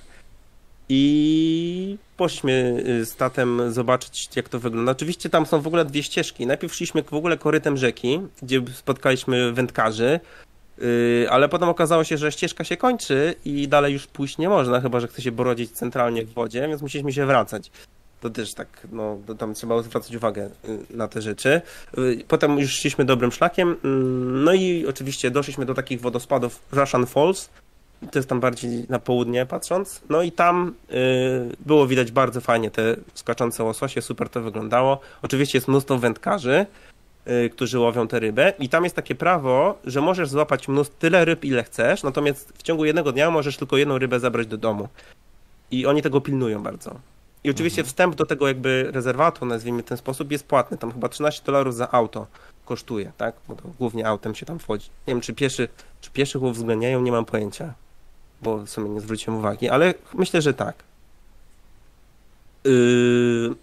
I poszliśmy z tatem zobaczyć, jak to wygląda. Oczywiście tam są w ogóle dwie ścieżki. Najpierw szliśmy w ogóle korytem rzeki, gdzie spotkaliśmy wędkarzy. ale potem okazało się, że ścieżka się kończy i dalej już pójść nie można, chyba że chce się brodzić centralnie w wodzie, więc musieliśmy się wracać. To też tak, no, to tam trzeba zwracać uwagę na te rzeczy. Potem już szliśmy dobrym szlakiem, no i oczywiście doszliśmy do takich wodospadów Russian Falls, to jest tam bardziej na południe patrząc, no i tam y, było widać bardzo fajnie te skaczące łososie, super to wyglądało. Oczywiście jest mnóstwo wędkarzy, y, którzy łowią tę rybę i tam jest takie prawo, że możesz złapać mnóstwo, tyle ryb ile chcesz, natomiast w ciągu jednego dnia możesz tylko jedną rybę zabrać do domu. I oni tego pilnują bardzo. I oczywiście mhm. wstęp do tego jakby rezerwatu, nazwijmy w ten sposób, jest płatny. Tam chyba trzynaście dolarów za auto kosztuje, tak? Bo to głównie autem się tam wchodzi. Nie wiem, czy pieszy, czy pieszych uwzględniają, nie mam pojęcia. Bo w sumie nie zwróciłem uwagi, ale myślę, że tak. Yy...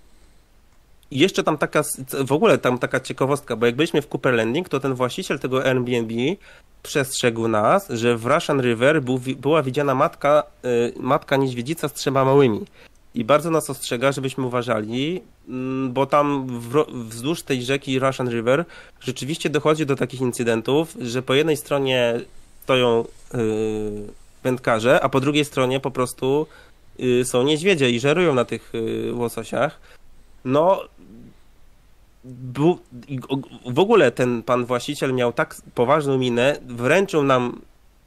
Jeszcze tam taka, w ogóle tam taka ciekawostka, bo jak byliśmy w Cooper Landing, to ten właściciel tego Airbnb przestrzegł nas, że w Russian River był, była widziana matka, yy, matka niedźwiedzica z trzema małymi. I bardzo nas ostrzega, żebyśmy uważali, bo tam w, wzdłuż tej rzeki Russian River rzeczywiście dochodzi do takich incydentów, że po jednej stronie stoją yy, wędkarze, a po drugiej stronie po prostu yy, są niedźwiedzie i żerują na tych yy, łososiach. No, bu, w ogóle ten pan właściciel miał tak poważną minę, wręczył nam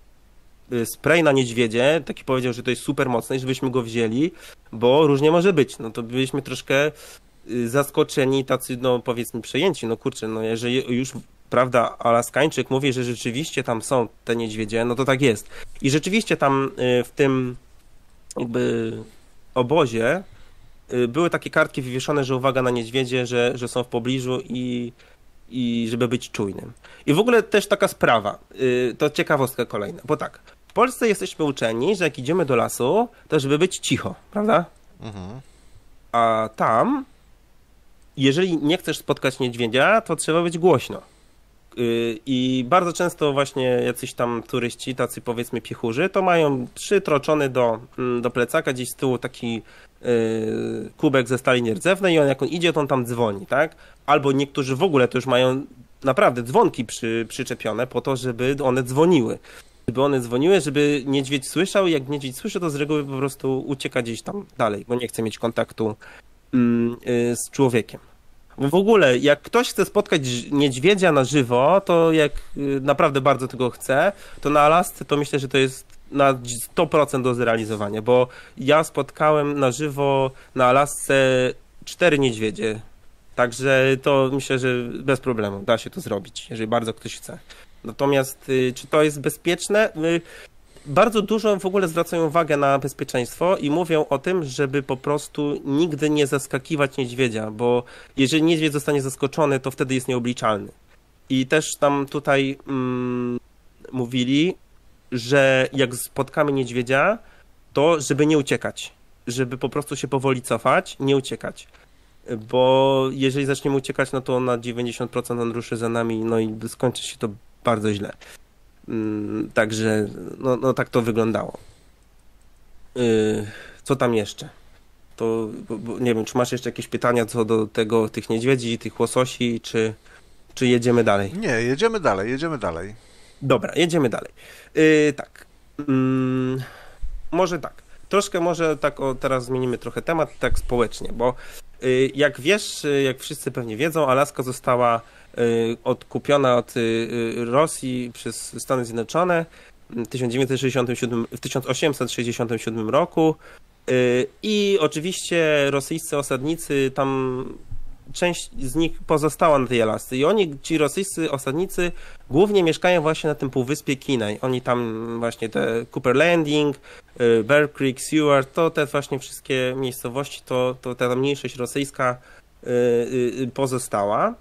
spray na niedźwiedzie, taki powiedział, że to jest super mocne, żebyśmy go wzięli, bo różnie może być. No to byliśmy troszkę zaskoczeni, tacy, no powiedzmy przejęci, no kurczę, no jeżeli już, prawda, Alaskańczyk mówi, że rzeczywiście tam są te niedźwiedzie, no to tak jest. I rzeczywiście tam w tym jakby obozie były takie kartki wywieszone, że uwaga na niedźwiedzie, że, że są w pobliżu i, i żeby być czujnym. I w ogóle też taka sprawa, to ciekawostka kolejna, bo tak, w Polsce jesteśmy uczeni, że jak idziemy do lasu, to żeby być cicho, prawda? Mhm. A tam, jeżeli nie chcesz spotkać niedźwiedzia, to trzeba być głośno. I bardzo często właśnie jacyś tam turyści, tacy powiedzmy piechurzy, to mają przytroczony do, do plecaka gdzieś z tyłu taki yy, kubek ze stali nierdzewnej i on jak on idzie, to on tam dzwoni, tak? Albo niektórzy w ogóle to już mają naprawdę dzwonki przy, przyczepione po to, żeby one dzwoniły. Żeby one dzwoniły, żeby niedźwiedź słyszał i jak niedźwiedź słyszy, to z reguły po prostu ucieka gdzieś tam dalej, bo nie chce mieć kontaktu yy, yy, z człowiekiem. W ogóle, jak ktoś chce spotkać niedźwiedzia na żywo, to jak naprawdę bardzo tego chce, to na Alasce to myślę, że to jest na sto procent do zrealizowania, bo ja spotkałem na żywo na Alasce cztery niedźwiedzie, także to myślę, że bez problemu da się to zrobić, jeżeli bardzo ktoś chce. Natomiast czy to jest bezpieczne? Bardzo dużo w ogóle zwracają uwagę na bezpieczeństwo i mówią o tym, żeby po prostu nigdy nie zaskakiwać niedźwiedzia, bo jeżeli niedźwiedź zostanie zaskoczony, to wtedy jest nieobliczalny. I też tam tutaj mm, mówili, że jak spotkamy niedźwiedzia, to żeby nie uciekać, żeby po prostu się powoli cofać, nie uciekać. Bo jeżeli zaczniemy uciekać, no to na dziewięćdziesiąt procent on ruszy za nami, no i skończy się to bardzo źle. Także no, no tak to wyglądało. Yy, co tam jeszcze? To bo, bo, nie wiem, czy masz jeszcze jakieś pytania co do tego, tych niedźwiedzi, tych łososi, czy, czy jedziemy dalej? Nie, jedziemy dalej, jedziemy dalej. Dobra, jedziemy dalej. Yy, tak. Yy, może tak. Troszkę może tak, o, teraz zmienimy trochę temat, tak społecznie, bo yy, jak wiesz, jak wszyscy pewnie wiedzą, Alaska została odkupiona od Rosji przez Stany Zjednoczone w tysiąc osiemset sześćdziesiątym siódmym roku i oczywiście rosyjscy osadnicy tam, część z nich pozostała na tej Alasce i oni, ci rosyjscy osadnicy głównie mieszkają właśnie na tym półwyspie Kenai. Oni tam właśnie te Cooper Landing, Bear Creek, Seward, to te właśnie wszystkie miejscowości, to, to ta mniejszość rosyjska pozostała.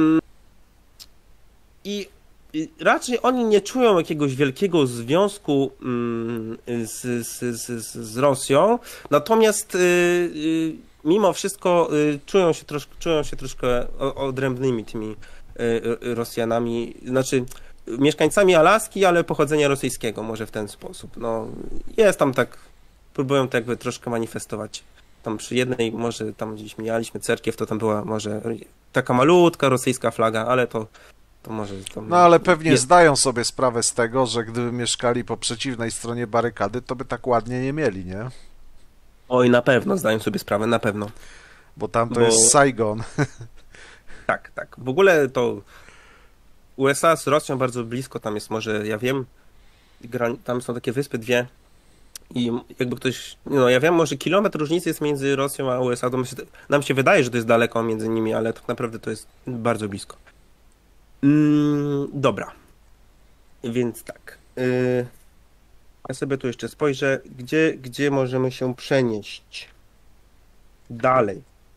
I raczej oni nie czują jakiegoś wielkiego związku z, z, z, z Rosją, natomiast mimo wszystko czują się, trosz, czują się troszkę odrębnymi tymi Rosjanami, znaczy mieszkańcami Alaski, ale pochodzenia rosyjskiego, może w ten sposób. No, jest tam tak, próbują to jakby troszkę manifestować. Tam przy jednej, może tam gdzieś mijaliśmy cerkiew, to tam była może taka malutka rosyjska flaga, ale to to może... To no ale pewnie jest... zdają sobie sprawę z tego, że gdyby mieszkali po przeciwnej stronie barykady, to by tak ładnie nie mieli, nie? Oj, na pewno zdają sobie sprawę, na pewno. Bo tam to Bo... jest Saigon. Tak, tak. W ogóle to U S A z Rosją bardzo blisko, tam jest może, ja wiem, tam są takie wyspy dwie i jakby ktoś, no ja wiem, może kilometr różnicy jest między Rosją a U S A, to się, nam się wydaje, że to jest daleko między nimi, ale tak naprawdę to jest bardzo blisko. Mm, dobra. Więc tak. Yy, ja sobie tu jeszcze spojrzę, gdzie, gdzie możemy się przenieść dalej.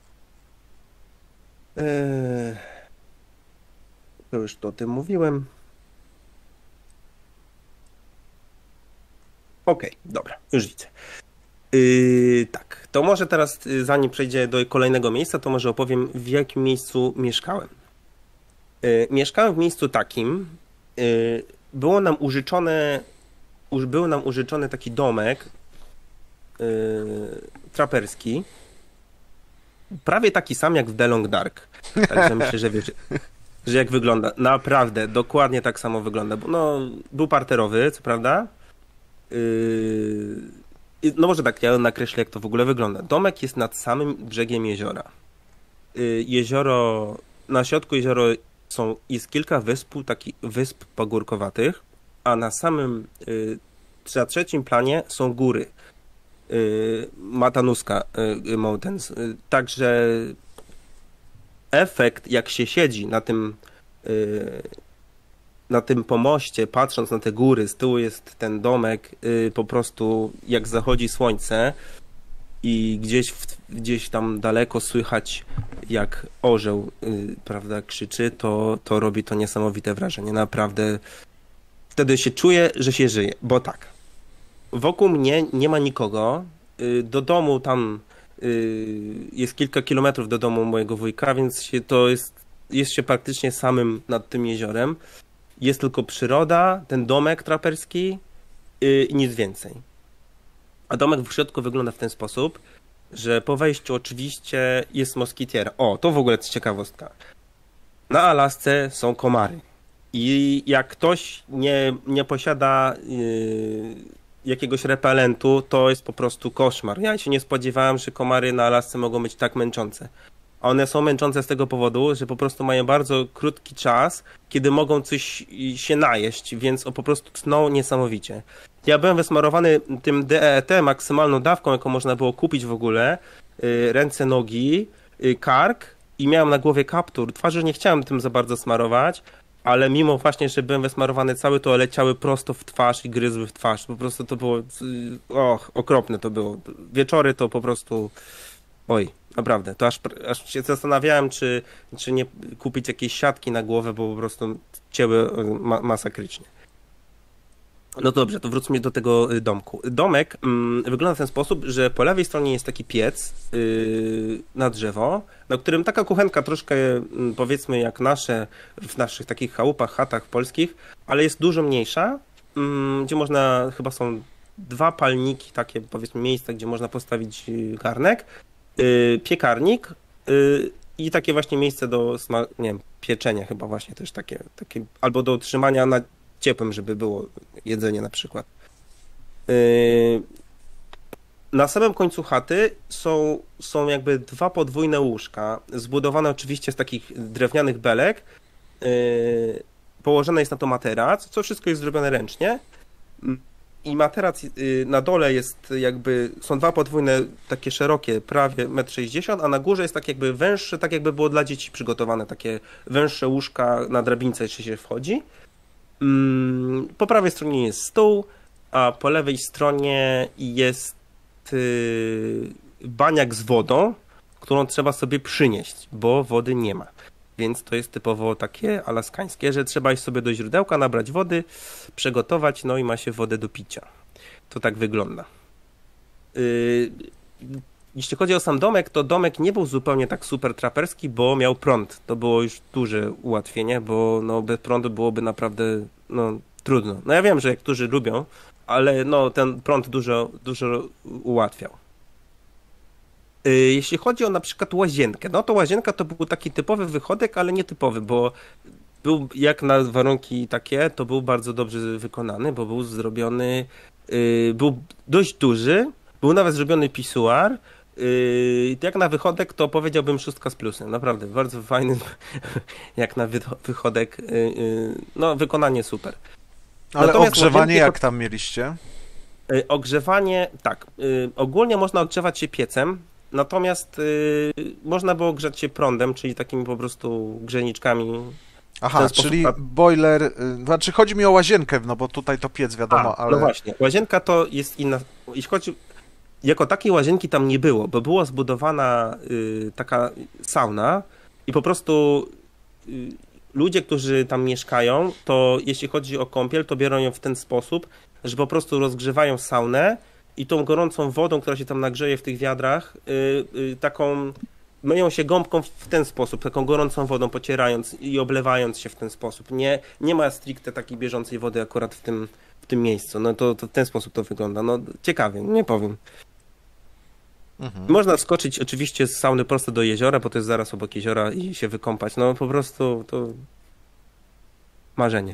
Yy, to już to o tym mówiłem. Okej, okay, dobra, już widzę. Yy, tak, to może teraz, zanim przejdę do kolejnego miejsca, to może opowiem, w jakim miejscu mieszkałem. Yy, mieszkałem w miejscu takim, yy, było nam użyczone, już był nam użyczony taki domek yy, traperski, prawie taki sam jak w The Long Dark. Także myślę, że wiesz, że jak wygląda. Naprawdę, dokładnie tak samo wygląda. No, był parterowy, co prawda. Yy, no może tak, ja nakreślę, jak to w ogóle wygląda. Domek jest nad samym brzegiem jeziora. Yy, jezioro, na środku jeziora są, jest kilka wysp, takich wysp pagórkowatych, a na samym, yy, na trzecim planie są góry. Yy, Matanuska yy, Mountains. Yy, także efekt, jak się siedzi na tym yy, na tym pomoście, patrząc na te góry, z tyłu jest ten domek, yy, po prostu jak zachodzi słońce i gdzieś, w, gdzieś tam daleko słychać, jak orzeł yy, prawda, krzyczy, to, to robi to niesamowite wrażenie. Naprawdę wtedy się czuje, że się żyje, bo tak, wokół mnie nie ma nikogo, yy, do domu tam yy, jest kilka kilometrów do domu mojego wujka, więc się, to jest, jest się praktycznie samym nad tym jeziorem. Jest tylko przyroda, ten domek traperski yy, i nic więcej. A domek w środku wygląda w ten sposób, że po wejściu oczywiście jest moskitiera. O, to w ogóle jest ciekawostka. Na Alasce są komary. I jak ktoś nie, nie posiada yy, jakiegoś repelentu, to jest po prostu koszmar. Ja się nie spodziewałem, że komary na Alasce mogą być tak męczące. A one są męczące z tego powodu, że po prostu mają bardzo krótki czas, kiedy mogą coś się najeść, więc o, po prostu tną niesamowicie. Ja byłem wysmarowany tym D E E T maksymalną dawką, jaką można było kupić w ogóle, yy, ręce, nogi, yy, kark i miałem na głowie kaptur. Twarzy nie chciałem tym za bardzo smarować, ale mimo właśnie, że byłem wysmarowany cały, to leciały prosto w twarz i gryzły w twarz. Po prostu to było, och, okropne to było. Wieczory to po prostu, oj, naprawdę, to aż, aż się zastanawiałem, czy, czy nie kupić jakiejś siatki na głowę, bo po prostu cięły ma masakrycznie. No dobrze, to wróćmy do tego domku. Domek mm, wygląda w ten sposób, że po lewej stronie jest taki piec yy, na drzewo, na którym taka kuchenka troszkę, yy, powiedzmy jak nasze, w naszych takich chałupach, chatach polskich, ale jest dużo mniejsza, yy, gdzie można, chyba są dwa palniki, takie powiedzmy miejsca, gdzie można postawić garnek, yy, piekarnik yy, i takie właśnie miejsce do, nie wiem, pieczenia chyba właśnie też takie, takie albo do trzymania na ciepłym, żeby było jedzenie na przykład. Yy, na samym końcu chaty są, są jakby dwa podwójne łóżka, zbudowane oczywiście z takich drewnianych belek. Yy, położone jest na to materac, co wszystko jest zrobione ręcznie. I materac yy, na dole jest jakby, są dwa podwójne, takie szerokie, prawie metr sześćdziesiąt, a na górze jest tak jakby węższe, tak jakby było dla dzieci przygotowane, takie węższe łóżka na drabince, jeśli się wchodzi. Po prawej stronie jest stół, a po lewej stronie jest baniak z wodą, którą trzeba sobie przynieść, bo wody nie ma. Więc to jest typowo takie alaskańskie, że trzeba iść sobie do źródełka, nabrać wody, przegotować, no i ma się wodę do picia. To tak wygląda. Jeśli chodzi o sam domek, to domek nie był zupełnie tak super traperski, bo miał prąd. To było już duże ułatwienie, bo no, bez prądu byłoby naprawdę no, trudno. No ja wiem, że niektórzy lubią, ale no, ten prąd dużo, dużo ułatwiał. Jeśli chodzi o na przykład łazienkę, no to łazienka to był taki typowy wychodek, ale nie typowy, bo był jak na warunki takie, to był bardzo dobrze wykonany, bo był zrobiony, yy, był dość duży, był nawet zrobiony pisuar. Yy, jak na wychodek, to powiedziałbym szóstka z plusem. Naprawdę, bardzo fajny jak na wychodek. Yy, yy, no, wykonanie super. Ale natomiast ogrzewanie jak pod... tam mieliście? Yy, ogrzewanie, tak. Yy, ogólnie można ogrzewać się piecem, natomiast yy, można było grzać się prądem, czyli takimi po prostu grzejniczkami. Aha, czyli sposób... boiler, yy, znaczy chodzi mi o łazienkę, no bo tutaj to piec wiadomo, A, ale... No właśnie, łazienka to jest inna, jeśli chodzi... Jako takiej łazienki tam nie było, bo była zbudowana y, taka sauna i po prostu y, ludzie, którzy tam mieszkają, to jeśli chodzi o kąpiel, to biorą ją w ten sposób, że po prostu rozgrzewają saunę i tą gorącą wodą, która się tam nagrzeje w tych wiadrach, y, y, taką myją się gąbką w ten sposób, taką gorącą wodą pocierając i oblewając się w ten sposób. Nie, nie ma stricte takiej bieżącej wody akurat w tym, w tym miejscu. No to, to w ten sposób to wygląda. No ciekawie, nie powiem. Mhm. Można wskoczyć oczywiście z sauny prosto do jeziora, bo to jest zaraz obok jeziora i się wykąpać. No po prostu to marzenie.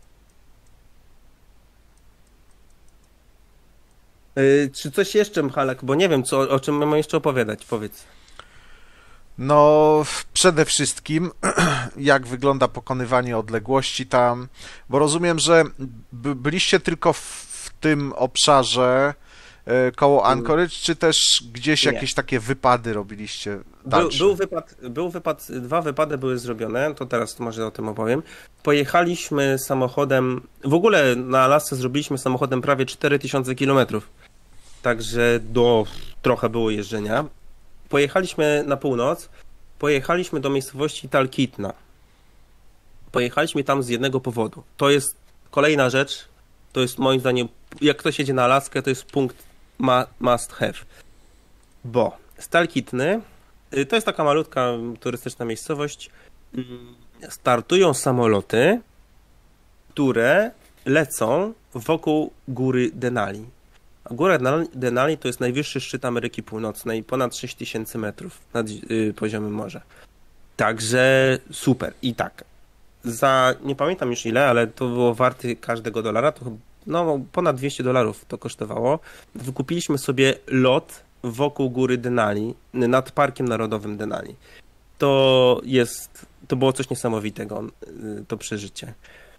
Yy, czy coś jeszcze, Mchalak? Bo nie wiem, co, o czym mam jeszcze opowiadać, powiedz. No, przede wszystkim jak wygląda pokonywanie odległości tam, bo rozumiem, że by, byliście tylko w, w tym obszarze koło Anchorage, czy też gdzieś nie. jakieś takie wypady robiliście dalsze? Był, był, wypad, był wypad, dwa wypady były zrobione, to teraz może o tym opowiem. Pojechaliśmy samochodem, w ogóle na Alasce zrobiliśmy samochodem prawie cztery tysiące kilometrów, także do trochę było jeżdżenia. Pojechaliśmy na północ, pojechaliśmy do miejscowości Talkeetna. Pojechaliśmy tam z jednego powodu. To jest kolejna rzecz, to jest moim zdaniem, jak ktoś jedzie na Alaskę, to jest punkt must have. Bo z Talkeetny, to jest taka malutka turystyczna miejscowość, startują samoloty, które lecą wokół góry Denali. A góra Denali to jest najwyższy szczyt Ameryki Północnej, ponad sześć tysięcy metrów nad poziomem morza. Także super. I tak, za, nie pamiętam już ile, ale to było warte każdego dolara, to no ponad dwieście dolarów to kosztowało. Wykupiliśmy sobie lot wokół góry Denali, nad Parkiem Narodowym Denali. To jest, to było coś niesamowitego, to przeżycie.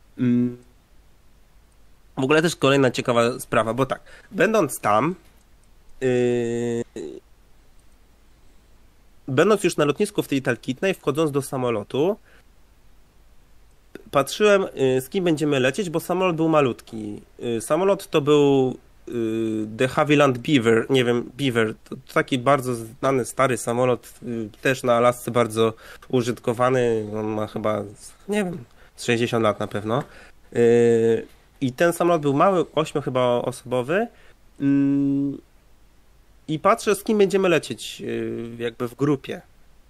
W ogóle też kolejna ciekawa sprawa, bo tak, będąc tam, yy, będąc już na lotnisku w tej Talkeetnej, wchodząc do samolotu, patrzyłem, z kim będziemy lecieć, bo samolot był malutki. Samolot to był de Havilland Beaver, nie wiem, Beaver, to taki bardzo znany, stary samolot, też na Alasce bardzo użytkowany, on ma chyba, nie wiem, z sześćdziesiąt lat na pewno. I ten samolot był mały, ośmiu chyba osobowy. I patrzę, z kim będziemy lecieć, jakby w grupie.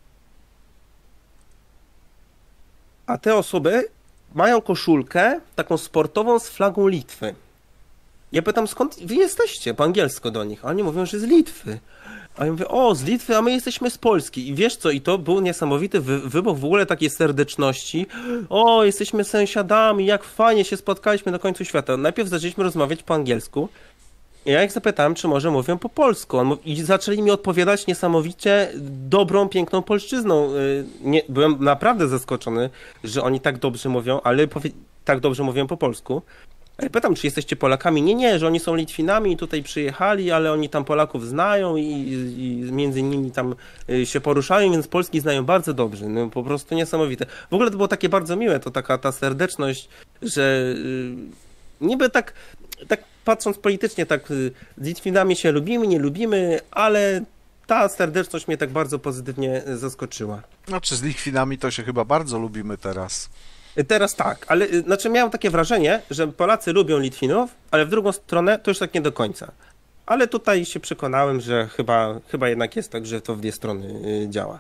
A te osoby mają koszulkę taką sportową z flagą Litwy. Ja pytam, skąd wy jesteście? Po angielsku do nich. A oni mówią, że z Litwy. A ja mówię, o, z Litwy, a my jesteśmy z Polski. I wiesz co, i to był niesamowity wy wybuch w ogóle takiej serdeczności. O, jesteśmy sąsiadami, jak fajnie się spotkaliśmy na końcu świata. Najpierw zaczęliśmy rozmawiać po angielsku. I ja ich zapytałem, czy może mówią po polsku. I zaczęli mi odpowiadać niesamowicie dobrą, piękną polszczyzną. Nie, byłem naprawdę zaskoczony, że oni tak dobrze mówią, ale tak dobrze mówią po polsku. Ja pytam, czy jesteście Polakami? Nie, nie, że oni są Litwinami i tutaj przyjechali, ale oni tam Polaków znają i, i między nimi tam się poruszają, więc Polski znają bardzo dobrze. No, po prostu niesamowite. W ogóle to było takie bardzo miłe, to taka ta serdeczność, że niby tak, tak patrząc politycznie, tak z Litwinami się lubimy, nie lubimy, ale ta serdeczność mnie tak bardzo pozytywnie zaskoczyła. Znaczy z Litwinami to się chyba bardzo lubimy teraz. Teraz tak, ale znaczy miałem takie wrażenie, że Polacy lubią Litwinów, ale w drugą stronę to już tak nie do końca. Ale tutaj się przekonałem, że chyba, chyba jednak jest tak, że to w dwie strony działa.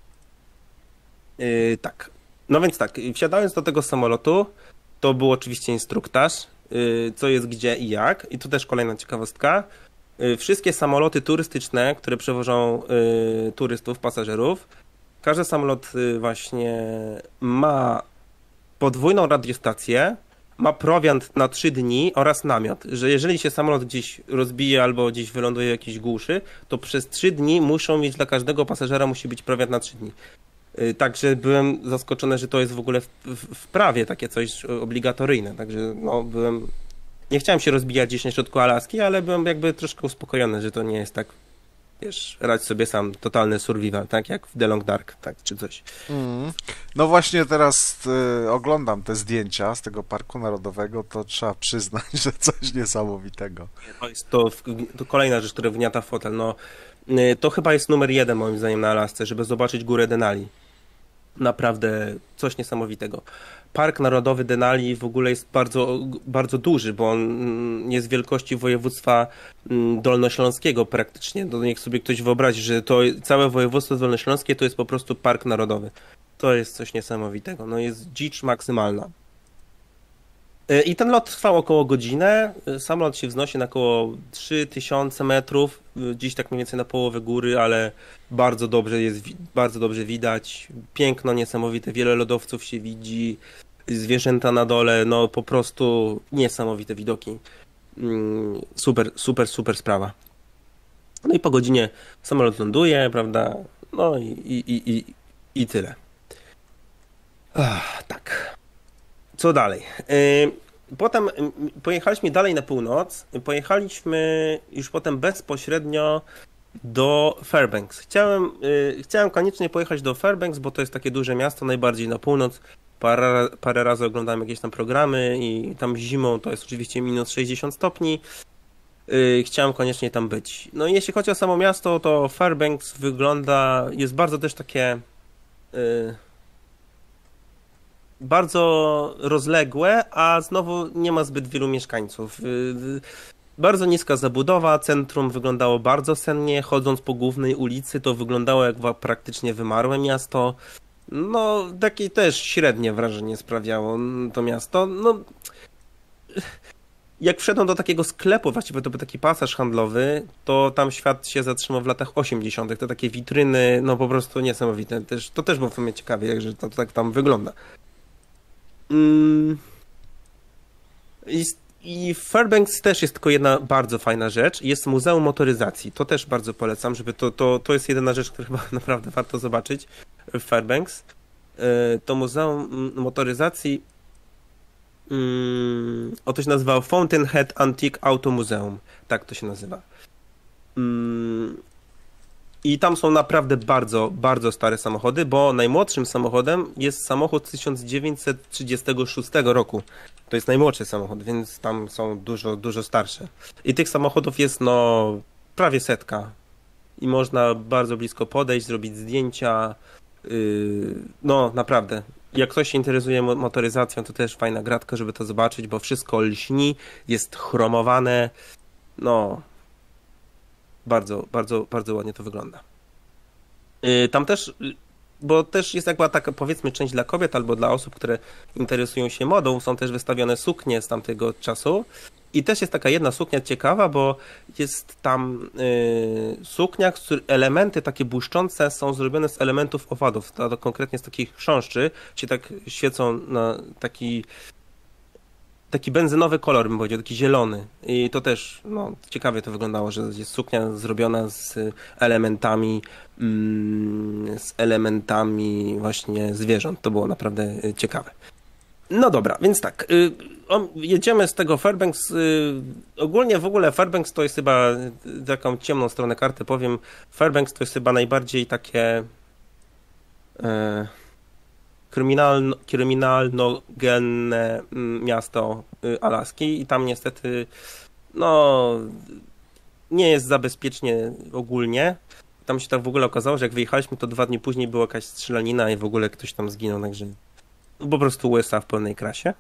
Yy, tak. No więc tak, wsiadając do tego samolotu, to był oczywiście instruktaż, yy, co jest gdzie i jak. I tu też kolejna ciekawostka. Yy, wszystkie samoloty turystyczne, które przewożą yy, turystów, pasażerów, każdy samolot yy, właśnie ma podwójną radiostację, ma prowiant na trzy dni oraz namiot, że jeżeli się samolot gdzieś rozbije albo gdzieś wyląduje w jakiejś głuszy, to przez trzy dni muszą mieć dla każdego pasażera musi być prowiant na trzy dni. Także byłem zaskoczony, że to jest w ogóle w, w, w prawie takie coś obligatoryjne, także no byłem... Nie chciałem się rozbijać gdzieś na środku Alaski, ale byłem jakby troszkę uspokojony, że to nie jest tak, wiesz, radź sobie sam, totalny survival, tak jak w The Long Dark, tak, czy coś. Mm. No właśnie teraz y, oglądam te zdjęcia z tego Parku Narodowego, to trzeba przyznać, że coś niesamowitego. To jest to, to kolejna rzecz, która wgniata w fotel, no y, to chyba jest numer jeden moim zdaniem na Alasce, żeby zobaczyć górę Denali. Naprawdę coś niesamowitego. Park Narodowy Denali w ogóle jest bardzo, bardzo duży, bo on jest wielkości województwa dolnośląskiego praktycznie. No niech sobie ktoś wyobrazi, że to całe województwo dolnośląskie to jest po prostu Park Narodowy. To jest coś niesamowitego. No jest dzicz maksymalna. I ten lot trwał około godzinę. Samolot się wznosi na około trzy tysiące metrów, dziś tak mniej więcej na połowę góry, ale bardzo dobrze jest, bardzo dobrze widać. Piękno niesamowite, wiele lodowców się widzi, zwierzęta na dole, no po prostu niesamowite widoki. Super, super, super sprawa. No i po godzinie samolot ląduje, prawda? No i, i, i, i, i tyle. Ach, tak. Co dalej? Potem pojechaliśmy dalej na północ. Pojechaliśmy już potem bezpośrednio do Fairbanks. Chciałem, chciałem koniecznie pojechać do Fairbanks, bo to jest takie duże miasto, najbardziej na północ. Parę, parę razy oglądałem jakieś tam programy i tam zimą to jest oczywiście minus sześćdziesiąt stopni. Chciałem koniecznie tam być. No i jeśli chodzi o samo miasto, to Fairbanks wygląda, jest bardzo też takie... bardzo rozległe, a znowu nie ma zbyt wielu mieszkańców. Bardzo niska zabudowa, centrum wyglądało bardzo sennie, chodząc po głównej ulicy to wyglądało jak praktycznie wymarłe miasto. No, takie też średnie wrażenie sprawiało to miasto. No, jak wszedłem do takiego sklepu, właściwie to był taki pasaż handlowy, to tam świat się zatrzymał w latach osiemdziesiątych. To takie witryny, no po prostu niesamowite. Też, to też było w sumie ciekawe, jak że to, to tak tam wygląda. I, I w Fairbanks też jest tylko jedna bardzo fajna rzecz. Jest Muzeum Motoryzacji. To też bardzo polecam, żeby to, to, to jest jedyna rzecz, którą chyba naprawdę warto zobaczyć w Fairbanks. To Muzeum Motoryzacji o to się nazywa Fountainhead Antique Auto Museum. Tak to się nazywa. I tam są naprawdę bardzo, bardzo stare samochody, bo najmłodszym samochodem jest samochód z tysiąc dziewięćset trzydziestego szóstego roku. To jest najmłodszy samochód, więc tam są dużo, dużo starsze. I tych samochodów jest no prawie setka. I można bardzo blisko podejść, zrobić zdjęcia. Yy, no naprawdę. Jak ktoś się interesuje motoryzacją, to też fajna gratka, żeby to zobaczyć, bo wszystko lśni, jest chromowane. No... Bardzo, bardzo, bardzo ładnie to wygląda. Tam też, bo też jest jakby taka powiedzmy część dla kobiet albo dla osób, które interesują się modą, są też wystawione suknie z tamtego czasu i też jest taka jedna suknia ciekawa, bo jest tam yy, suknia, które elementy takie błyszczące są zrobione z elementów owadów, to, to konkretnie z takich chrząszczy, się tak świecą na taki taki benzynowy kolor, bym powiedział, taki zielony. I to też, no, ciekawie to wyglądało, że jest suknia zrobiona z elementami, mm, z elementami właśnie zwierząt. To było naprawdę ciekawe. No dobra, więc tak, y, jedziemy z tego Fairbanks. Y, ogólnie w ogóle Fairbanks to jest chyba, taką ciemną stronę karty powiem, Fairbanks to jest chyba najbardziej takie... Y, kryminalno, kryminalnogenne miasto Alaski i tam niestety no nie jest za bezpiecznie ogólnie. Tam się tak w ogóle okazało, że jak wyjechaliśmy, to dwa dni później była jakaś strzelanina i w ogóle ktoś tam zginął, także po prostu U S A w pełnej krasie.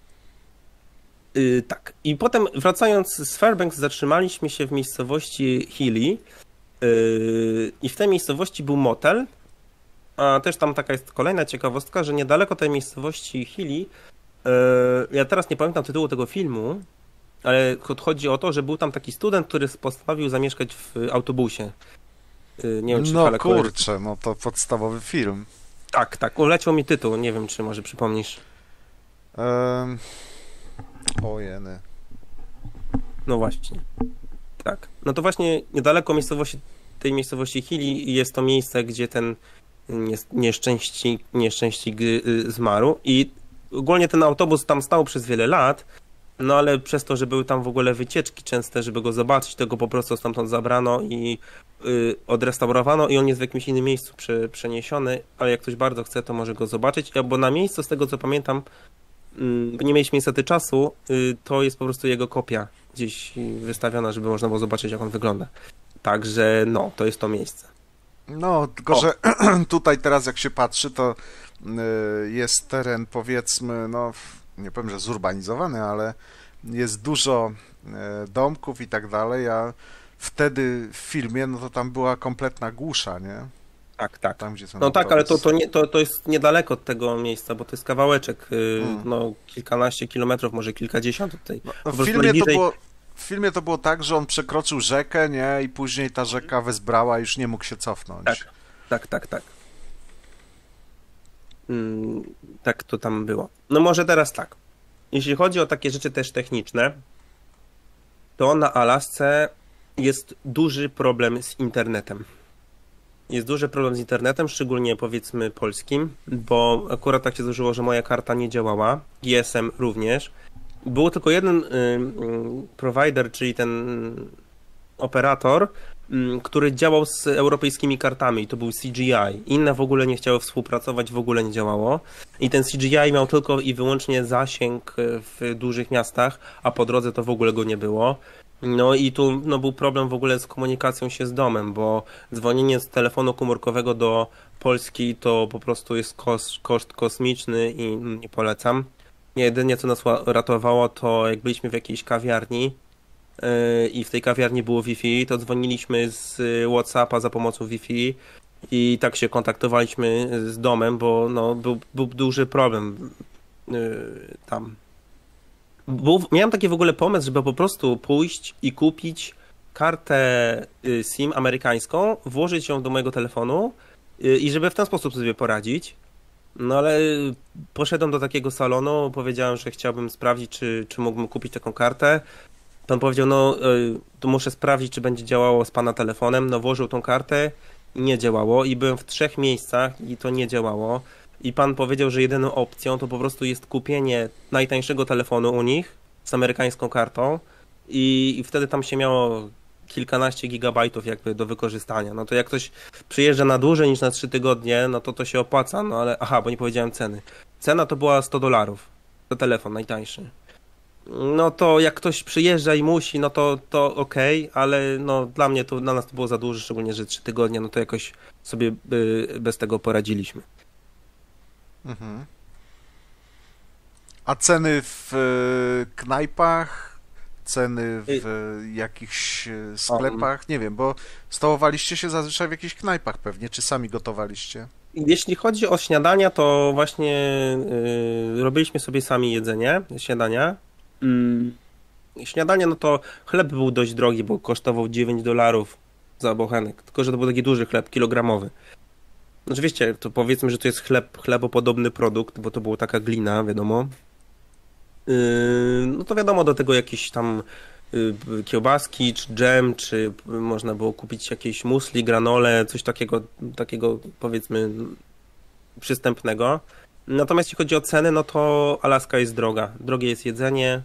Yy, tak. I potem wracając z Fairbanks zatrzymaliśmy się w miejscowości Healy yy, i w tej miejscowości był motel. A też tam taka jest kolejna ciekawostka, że niedaleko tej miejscowości Healy, yy, ja teraz nie pamiętam tytułu tego filmu, ale chodzi o to, że był tam taki student, który postanowił zamieszkać w autobusie. Yy, nie wiem, czy no kurczę, no to podstawowy film. Tak, tak, uleciał mi tytuł, nie wiem, czy może przypomnisz. Um, ojeny. No właśnie. Tak. No to właśnie niedaleko miejscowości, tej miejscowości Hilli jest to miejsce, gdzie ten nieszczęści, nieszczęśnik zmarł i ogólnie ten autobus tam stał przez wiele lat, no ale przez to, że były tam w ogóle wycieczki częste, żeby go zobaczyć, to go po prostu stamtąd zabrano i y, odrestaurowano i on jest w jakimś innym miejscu prze, przeniesiony, ale jak ktoś bardzo chce, to może go zobaczyć, bo na miejscu, z tego co pamiętam, y, nie mieliśmy niestety czasu, y, to jest po prostu jego kopia gdzieś wystawiona, żeby można było zobaczyć, jak on wygląda. Także no, to jest to miejsce. No, tylko o. że tutaj teraz jak się patrzy, to y, jest teren, powiedzmy, no nie powiem, że zurbanizowany, ale jest dużo y, domków i tak dalej, a wtedy w filmie, no to tam była kompletna głusza, nie? Tak, tak. Tam, gdzie no tak, ale to, to, nie, to, to jest niedaleko od tego miejsca, bo to jest kawałeczek, y, hmm. no kilkanaście kilometrów, może kilkadziesiąt tutaj. No, no w, filmie to było, w filmie to było tak, że on przekroczył rzekę, nie? I później ta rzeka wezbrała i już nie mógł się cofnąć. Tak, tak, tak, tak. Mm, tak to tam było. No może teraz tak. Jeśli chodzi o takie rzeczy też techniczne, to na Alasce jest duży problem z internetem. Jest duży problem z internetem, szczególnie powiedzmy polskim, bo akurat tak się zdarzyło, że moja karta nie działała, G S M również. Był tylko jeden y, y, provider, czyli ten operator, y, który działał z europejskimi kartami i to był C G I. Inne w ogóle nie chciały współpracować, w ogóle nie działało. I ten C G I miał tylko i wyłącznie zasięg w dużych miastach, a po drodze to w ogóle go nie było. No i tu no, był problem w ogóle z komunikacją się z domem, bo dzwonienie z telefonu komórkowego do Polski to po prostu jest koszt, koszt kosmiczny i nie polecam. Jedynie co nas ratowało, to jak byliśmy w jakiejś kawiarni yy, i w tej kawiarni było Wi-Fi, to dzwoniliśmy z WhatsAppa za pomocą Wi-Fi i tak się kontaktowaliśmy z domem, bo no, był, był duży problem yy, tam. Był, miałem taki w ogóle pomysł, żeby po prostu pójść i kupić kartę SIM amerykańską, włożyć ją do mojego telefonu yy, i żeby w ten sposób sobie poradzić. No ale poszedłem do takiego salonu, powiedziałem, że chciałbym sprawdzić, czy, czy mógłbym kupić taką kartę. Pan powiedział, no to muszę sprawdzić, czy będzie działało z pana telefonem. No włożył tą kartę i nie działało i byłem w trzech miejscach i to nie działało. I pan powiedział, że jedyną opcją to po prostu jest kupienie najtańszego telefonu u nich z amerykańską kartą i, i wtedy tam się miało kilkanaście gigabajtów jakby do wykorzystania. No to jak ktoś przyjeżdża na dłużej niż na trzy tygodnie, no to to się opłaca, no ale aha, bo nie powiedziałem ceny. Cena to była sto dolarów. To telefon najtańszy. No to jak ktoś przyjeżdża i musi, no to, to okej, okay, ale no dla mnie to, dla nas to było za dużo, szczególnie, że trzy tygodnie, no to jakoś sobie y, bez tego poradziliśmy. Mhm. A ceny w y, knajpach? Ceny w jakichś sklepach? Nie wiem, bo stołowaliście się zazwyczaj w jakichś knajpach pewnie, czy sami gotowaliście? Jeśli chodzi o śniadania, to właśnie yy, robiliśmy sobie sami jedzenie, śniadania. Yy. Śniadanie, no to chleb był dość drogi, bo kosztował dziewięć dolarów za bochenek, tylko że to był taki duży chleb, kilogramowy. Oczywiście, to powiedzmy, że to jest chleb, chlebopodobny produkt, bo to była taka glina, wiadomo. No to wiadomo, do tego jakieś tam kiełbaski, czy dżem, czy można było kupić jakieś musli, granole, coś takiego, takiego powiedzmy przystępnego. Natomiast jeśli chodzi o ceny, no to Alaska jest droga. Drogie jest jedzenie.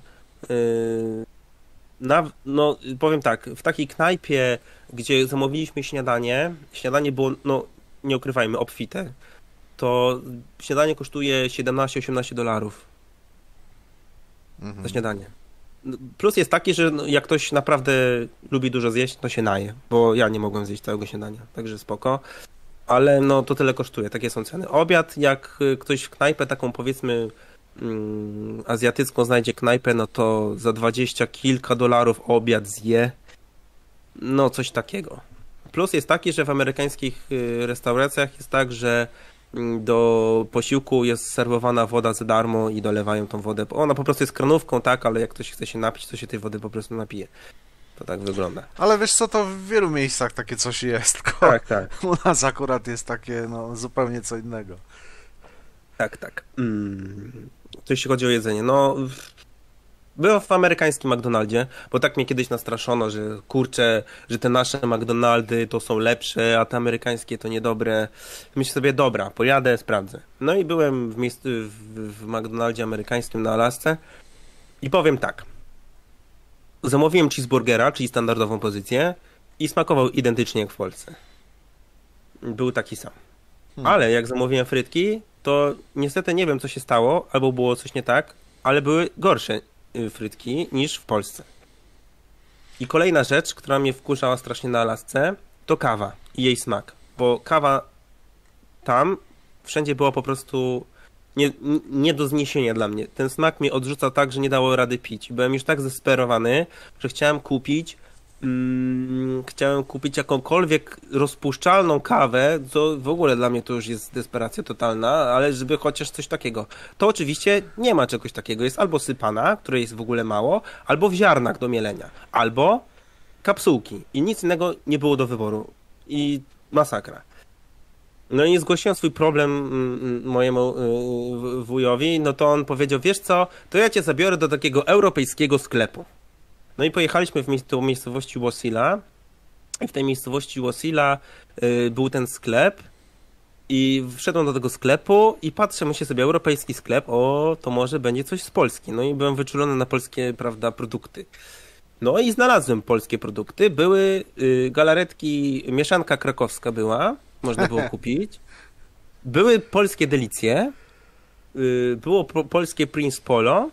Na, no powiem tak, w takiej knajpie, gdzie zamówiliśmy śniadanie, śniadanie było, no nie ukrywajmy, obfite, to śniadanie kosztuje siedemnaście osiemnaście dolarów. Za śniadanie. Plus jest taki, że jak ktoś naprawdę lubi dużo zjeść, to się naje, bo ja nie mogłem zjeść całego śniadania, także spoko. Ale no to tyle kosztuje, takie są ceny. Obiad, jak ktoś w knajpę taką powiedzmy mm, azjatycką znajdzie knajpę, no to za dwadzieścia kilka dolarów obiad zje. No coś takiego. Plus jest taki, że w amerykańskich restauracjach jest tak, że do posiłku jest serwowana woda za darmo i dolewają tą wodę. Ona po prostu jest kranówką, tak, ale jak ktoś chce się napić, to się tej wody po prostu napije. To tak wygląda. Ale wiesz co, to w wielu miejscach takie coś jest. Tylko tak, tak. U nas akurat jest takie, no, zupełnie co innego. tak, tak. Mm. To jeśli chodzi o jedzenie, no... Byłem w amerykańskim McDonaldzie, bo tak mnie kiedyś nastraszono, że kurczę, że te nasze McDonaldy to są lepsze, a te amerykańskie to niedobre. Myślę sobie, dobra, pojadę, sprawdzę. No i byłem w, miejscu, w, w McDonaldzie amerykańskim na Alasce i powiem tak. Zamówiłem cheeseburgera, czyli standardową pozycję i smakował identycznie jak w Polsce. Był taki sam. Hmm. Ale jak zamówiłem frytki, to niestety nie wiem co się stało, albo było coś nie tak, ale były gorsze frytki niż w Polsce. I kolejna rzecz, która mnie wkurzała strasznie na Alasce, to kawa i jej smak. Bo kawa tam wszędzie była po prostu nie, nie do zniesienia dla mnie. Ten smak mnie odrzucał tak, że nie dało rady pić. Byłem już tak zdesperowany, że chciałem kupić mm, chciałem kupić jakąkolwiek rozpuszczalną kawę, co w ogóle dla mnie to już jest desperacja totalna, ale żeby chociaż coś takiego. To oczywiście nie ma czegoś takiego. Jest albo sypana, której jest w ogóle mało, albo w ziarnach do mielenia, albo kapsułki. I nic innego nie było do wyboru. I masakra. No i zgłosiłem swój problem mojemu wujowi, no to on powiedział, wiesz co, to ja cię zabiorę do takiego europejskiego sklepu. No i pojechaliśmy w miejsc- miejscowości Wasilla i w tej miejscowości Wasilla y, był ten sklep i wszedłem do tego sklepu i patrzę, myślę sobie, europejski sklep, o, to może będzie coś z Polski. No i byłem wyczulony na polskie, prawda, produkty. No i znalazłem polskie produkty, były y, galaretki, mieszanka krakowska była, można było kupić. Były polskie delicje, y, było po, polskie Prince Polo.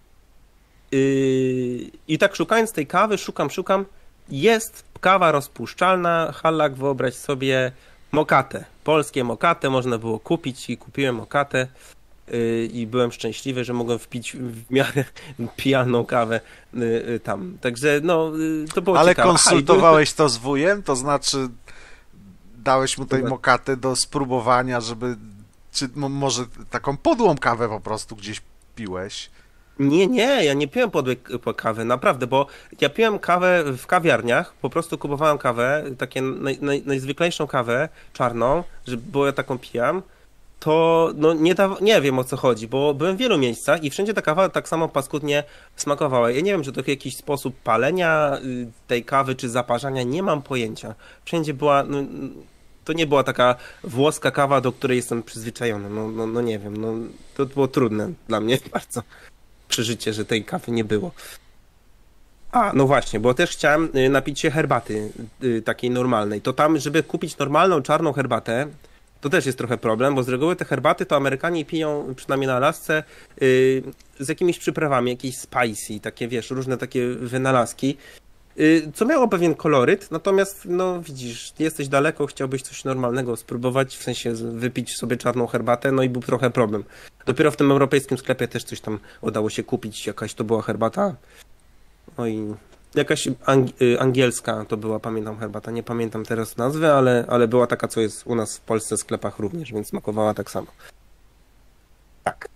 Yy, I tak szukając tej kawy, szukam, szukam, jest kawa rozpuszczalna, Hallak, wyobraź sobie, mokatę, polskie mokatę można było kupić i kupiłem mokatę yy, i byłem szczęśliwy, że mogłem wpić w miarę pijaną kawę yy, tam, także no yy, to było Ale ciekawe. konsultowałeś to z wujem, to znaczy dałeś mu tej mokatę do spróbowania, żeby, czy może taką podłą kawę po prostu gdzieś piłeś? Nie, nie, ja nie piłem podłej kawy, naprawdę, bo ja piłem kawę w kawiarniach, po prostu kupowałem kawę, takie naj, naj, najzwyklejszą kawę czarną, że, bo ja taką pijam, to no nie, da, nie wiem o co chodzi, bo byłem w wielu miejscach i wszędzie ta kawa tak samo paskudnie smakowała. Ja nie wiem, czy to jakiś sposób palenia tej kawy, czy zaparzania, nie mam pojęcia. Wszędzie była, no, to nie była taka włoska kawa, do której jestem przyzwyczajony, no, no, no nie wiem, no to było trudne dla mnie bardzo. Przeżycie, że tej kawy nie było. A, no właśnie, bo też chciałem napić się herbaty takiej normalnej. To tam, żeby kupić normalną czarną herbatę, to też jest trochę problem, bo z reguły te herbaty to Amerykanie piją, przynajmniej na Alasce, z jakimiś przyprawami, jakieś spicy, takie wiesz, różne takie wynalazki, co miało pewien koloryt, natomiast no widzisz, jesteś daleko, chciałbyś coś normalnego spróbować, w sensie wypić sobie czarną herbatę, no i był trochę problem. Dopiero w tym europejskim sklepie też coś tam udało się kupić, jakaś to była herbata, no i jakaś ang- angielska to była, pamiętam herbata, nie pamiętam teraz nazwy, ale, ale była taka, co jest u nas w Polsce w sklepach również, więc smakowała tak samo. Tak.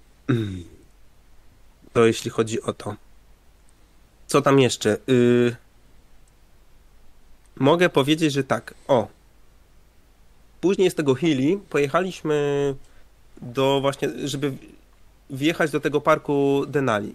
To jeśli chodzi o to. Co tam jeszcze? Y- Mogę powiedzieć, że tak. O. Później z tego Hilli pojechaliśmy do właśnie, żeby wjechać do tego parku Denali.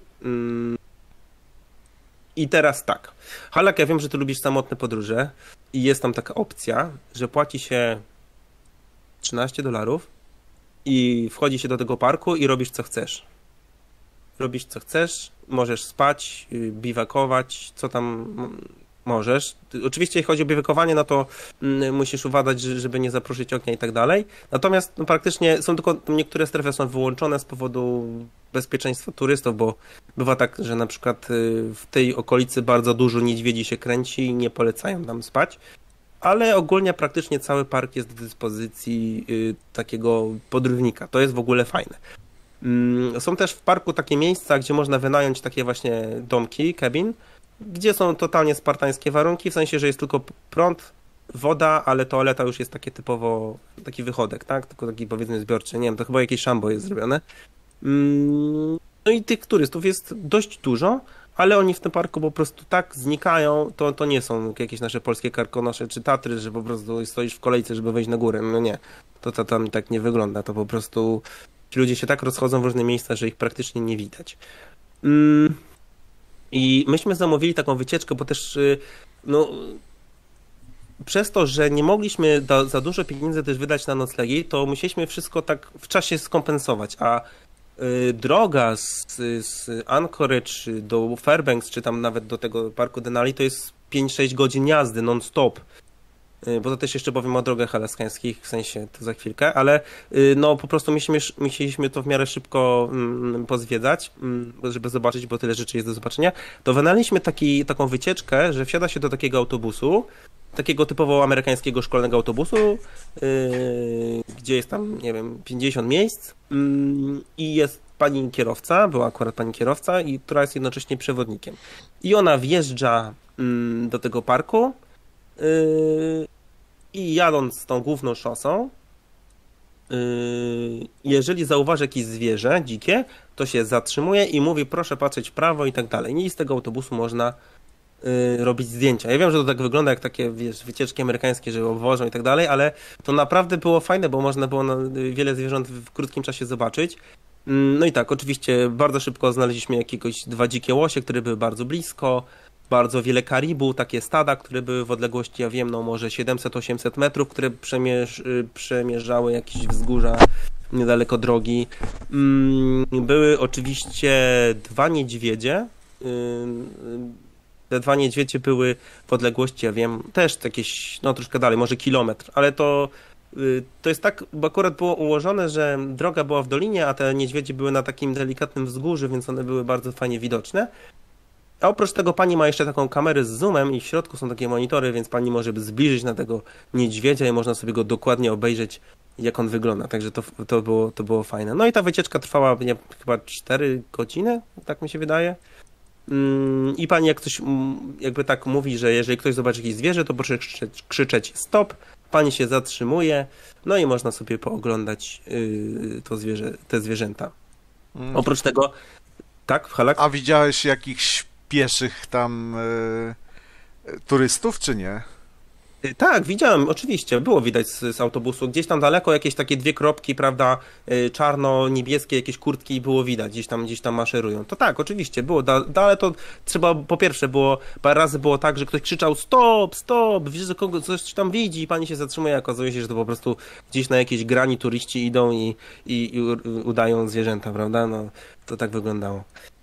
I teraz tak. Hallak, ja wiem, że ty lubisz samotne podróże i jest tam taka opcja, że płaci się trzynaście dolarów i wchodzi się do tego parku i robisz co chcesz. Robisz co chcesz, możesz spać, biwakować, co tam możesz. Oczywiście jeśli chodzi o biwakowanie, no to mm, musisz uważać, żeby nie zaproszyć ognia i tak dalej. Natomiast no, praktycznie są tylko niektóre strefy są wyłączone z powodu bezpieczeństwa turystów, bo bywa tak, że na przykład w tej okolicy bardzo dużo niedźwiedzi się kręci i nie polecają tam spać. Ale ogólnie praktycznie cały park jest do dyspozycji y, takiego podróżnika. To jest w ogóle fajne. Mm, są też w parku takie miejsca, gdzie można wynająć takie właśnie domki, cabin, gdzie są totalnie spartańskie warunki, w sensie, że jest tylko prąd, woda, ale toaleta już jest takie typowo, taki wychodek, tak? Tylko taki powiedzmy zbiorczy, nie wiem, to chyba jakieś szambo jest zrobione. No i tych turystów jest dość dużo, ale oni w tym parku po prostu tak znikają, to, to nie są jakieś nasze polskie Karkonosze czy Tatry, że po prostu stoisz w kolejce, żeby wejść na górę, no nie, to, to tam tak nie wygląda, to po prostu ci ludzie się tak rozchodzą w różne miejsca, że ich praktycznie nie widać. Mm. I myśmy zamówili taką wycieczkę, bo też no, przez to, że nie mogliśmy da, za dużo pieniędzy też wydać na noclegi, to musieliśmy wszystko tak w czasie skompensować, a y, droga z, z Anchorage do Fairbanks, czy tam nawet do tego parku Denali, to jest pięć sześć godzin jazdy non-stop. Bo to też jeszcze powiem o drogach alaskańskich, w sensie to za chwilkę, ale no po prostu musieliśmy, musieliśmy to w miarę szybko mm, pozwiedzać, mm, żeby zobaczyć, bo tyle rzeczy jest do zobaczenia. To wynaleźliśmy taki, taką wycieczkę, że wsiada się do takiego autobusu, takiego typowo amerykańskiego szkolnego autobusu, yy, gdzie jest tam, nie wiem, pięćdziesiąt miejsc yy, i jest pani kierowca, była akurat pani kierowca, i która jest jednocześnie przewodnikiem. I ona wjeżdża yy, do tego parku, Yy, i jadąc tą główną szosą, yy, jeżeli zauważy jakieś zwierzę dzikie, to się zatrzymuje i mówi proszę patrzeć w prawo i tak dalej. I z tego autobusu można yy, robić zdjęcia. Ja wiem, że to tak wygląda jak takie, wiesz, wycieczki amerykańskie, że obwożą i tak dalej, ale to naprawdę było fajne, bo można było na wiele zwierząt w krótkim czasie zobaczyć. Yy, no i tak, oczywiście bardzo szybko znaleźliśmy jakiegoś dwa dzikie łosie, które były bardzo blisko. Bardzo wiele karibu, takie stada, które były w odległości, ja wiem, no może siedemset osiemset metrów, które przemierz, przemierzały jakieś wzgórza niedaleko drogi. Były oczywiście dwa niedźwiedzie. Te dwa niedźwiedzie były w odległości, ja wiem, też jakieś, no troszkę dalej, może kilometr, ale to, to jest tak, bo akurat było ułożone, że droga była w dolinie, a te niedźwiedzie były na takim delikatnym wzgórzu, więc one były bardzo fajnie widoczne. A oprócz tego pani ma jeszcze taką kamerę z zoomem i w środku są takie monitory, więc pani może zbliżyć na tego niedźwiedzia i można sobie go dokładnie obejrzeć, jak on wygląda. Także to, to, było, to było fajne. No i ta wycieczka trwała nie, chyba cztery godziny, tak mi się wydaje. I pani jak ktoś jakby tak mówi, że jeżeli ktoś zobaczy jakieś zwierzę, to proszę krzyczeć, krzyczeć stop, pani się zatrzymuje, no i można sobie pooglądać yy, to zwierzę, te zwierzęta. Mm. Oprócz tego, tak, w Halak? A widziałeś jakichś pieszych tam y, turystów, czy nie? Tak, widziałem, oczywiście, było widać z, z autobusu. Gdzieś tam daleko jakieś takie dwie kropki, prawda, czarno-niebieskie jakieś kurtki było widać, gdzieś tam, gdzieś tam maszerują. To tak, oczywiście, było, da, da, ale to trzeba, po pierwsze było, parę razy było tak, że ktoś krzyczał stop, stop, widzę, że kogo coś tam widzi i pani się zatrzymuje, a okazuje się, że to po prostu gdzieś na jakiejś grani turyści idą i, i, i udają zwierzęta, prawda, no, to tak wyglądało.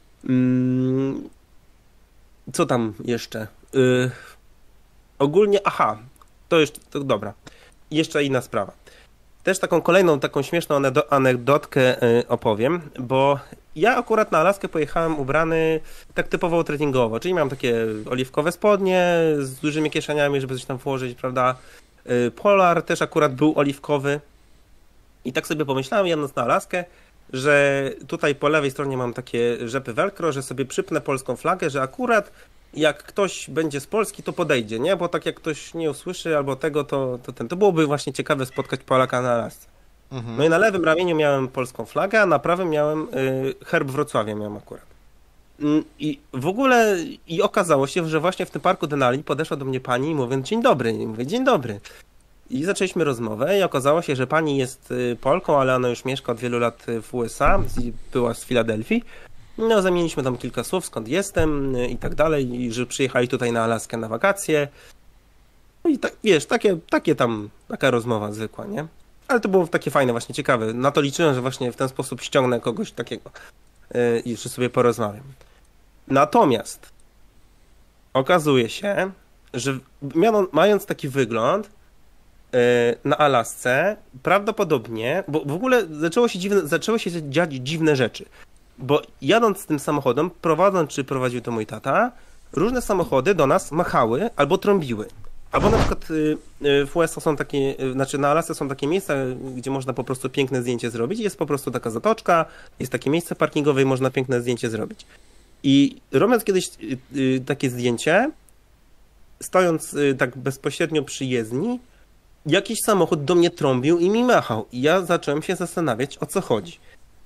Hmm. Co tam jeszcze? Yy, ogólnie, aha, to już, to dobra. Jeszcze inna sprawa. Też taką kolejną, taką śmieszną anegdotkę yy, opowiem, bo ja akurat na Alaskę pojechałem ubrany tak typowo trekkingowo, czyli miałem takie oliwkowe spodnie z dużymi kieszeniami, żeby coś tam włożyć, prawda? Yy, polar też akurat był oliwkowy i tak sobie pomyślałem, jadąc na Alaskę, że tutaj po lewej stronie mam takie rzepy velcro, że sobie przypnę polską flagę, że akurat jak ktoś będzie z Polski, to podejdzie, nie? Bo tak jak ktoś nie usłyszy albo tego, to, to ten. To byłoby właśnie ciekawe spotkać Polaka na Alasce. Mhm. No i na lewym ramieniu miałem polską flagę, a na prawym miałem y, herb Wrocławia miałem akurat. I w ogóle i okazało się, że właśnie w tym parku Denali podeszła do mnie pani i mówiąc dzień dobry. I mówię dzień dobry. I zaczęliśmy rozmowę i okazało się, że pani jest Polką, ale ona już mieszka od wielu lat w U S A, była z Filadelfii. No, zamieniliśmy tam kilka słów, skąd jestem i tak dalej, i że przyjechali tutaj na Alaskę na wakacje. No i tak, wiesz, takie, takie tam, taka rozmowa zwykła, nie? Ale to było takie fajne, właśnie ciekawe. Na to liczyłem, że właśnie w ten sposób ściągnę kogoś takiego yy, i że sobie porozmawiam. Natomiast okazuje się, że mając taki wygląd yy, na Alasce, prawdopodobnie, bo w ogóle zaczęło się, dziwne, zaczęło się dziać dziwne rzeczy. Bo jadąc tym samochodem, prowadząc czy prowadził to mój tata, różne samochody do nas machały albo trąbiły. Albo na przykład w U S A są takie, znaczy na Alasce są takie miejsca, gdzie można po prostu piękne zdjęcie zrobić. Jest po prostu taka zatoczka, jest takie miejsce parkingowe i można piękne zdjęcie zrobić. I robiąc kiedyś takie zdjęcie, stojąc tak bezpośrednio przy jezdni, jakiś samochód do mnie trąbił i mi machał. I ja zacząłem się zastanawiać, o co chodzi.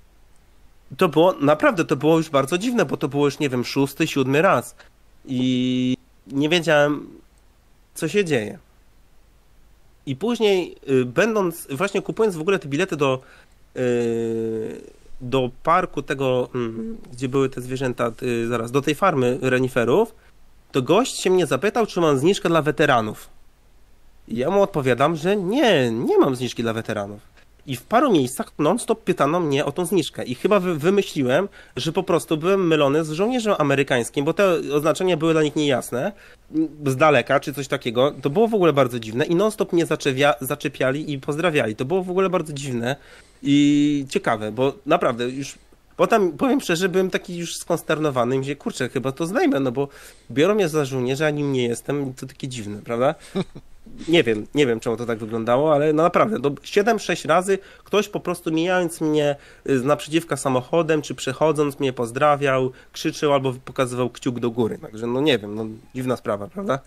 To było, naprawdę to było już bardzo dziwne, bo to było już, nie wiem, szósty, siódmy raz. I nie wiedziałem, co się dzieje. I później, będąc, właśnie kupując w ogóle te bilety do do parku tego, gdzie były te zwierzęta, zaraz, do tej farmy reniferów, to gość się mnie zapytał, czy mam zniżkę dla weteranów. I ja mu odpowiadam, że nie, nie mam zniżki dla weteranów. I w paru miejscach non-stop pytano mnie o tą zniżkę. I chyba wy, wymyśliłem, że po prostu byłem mylony z żołnierzem amerykańskim, bo te oznaczenia były dla nich niejasne, z daleka czy coś takiego. To było w ogóle bardzo dziwne i non-stop mnie zaczepia, zaczepiali i pozdrawiali. To było w ogóle bardzo dziwne i ciekawe, bo naprawdę już potem, powiem szczerze, byłem taki już skonsternowany i myślę, kurczę, chyba to znajmę, no bo biorą mnie za żołnierza, a nim nie jestem, to takie dziwne, prawda? Nie wiem, nie wiem czemu to tak wyglądało, ale no naprawdę, no siedem sześć razy ktoś po prostu mijając mnie z naprzeciwka samochodem, czy przechodząc mnie pozdrawiał, krzyczył albo pokazywał kciuk do góry. Także no nie wiem, no dziwna sprawa, prawda?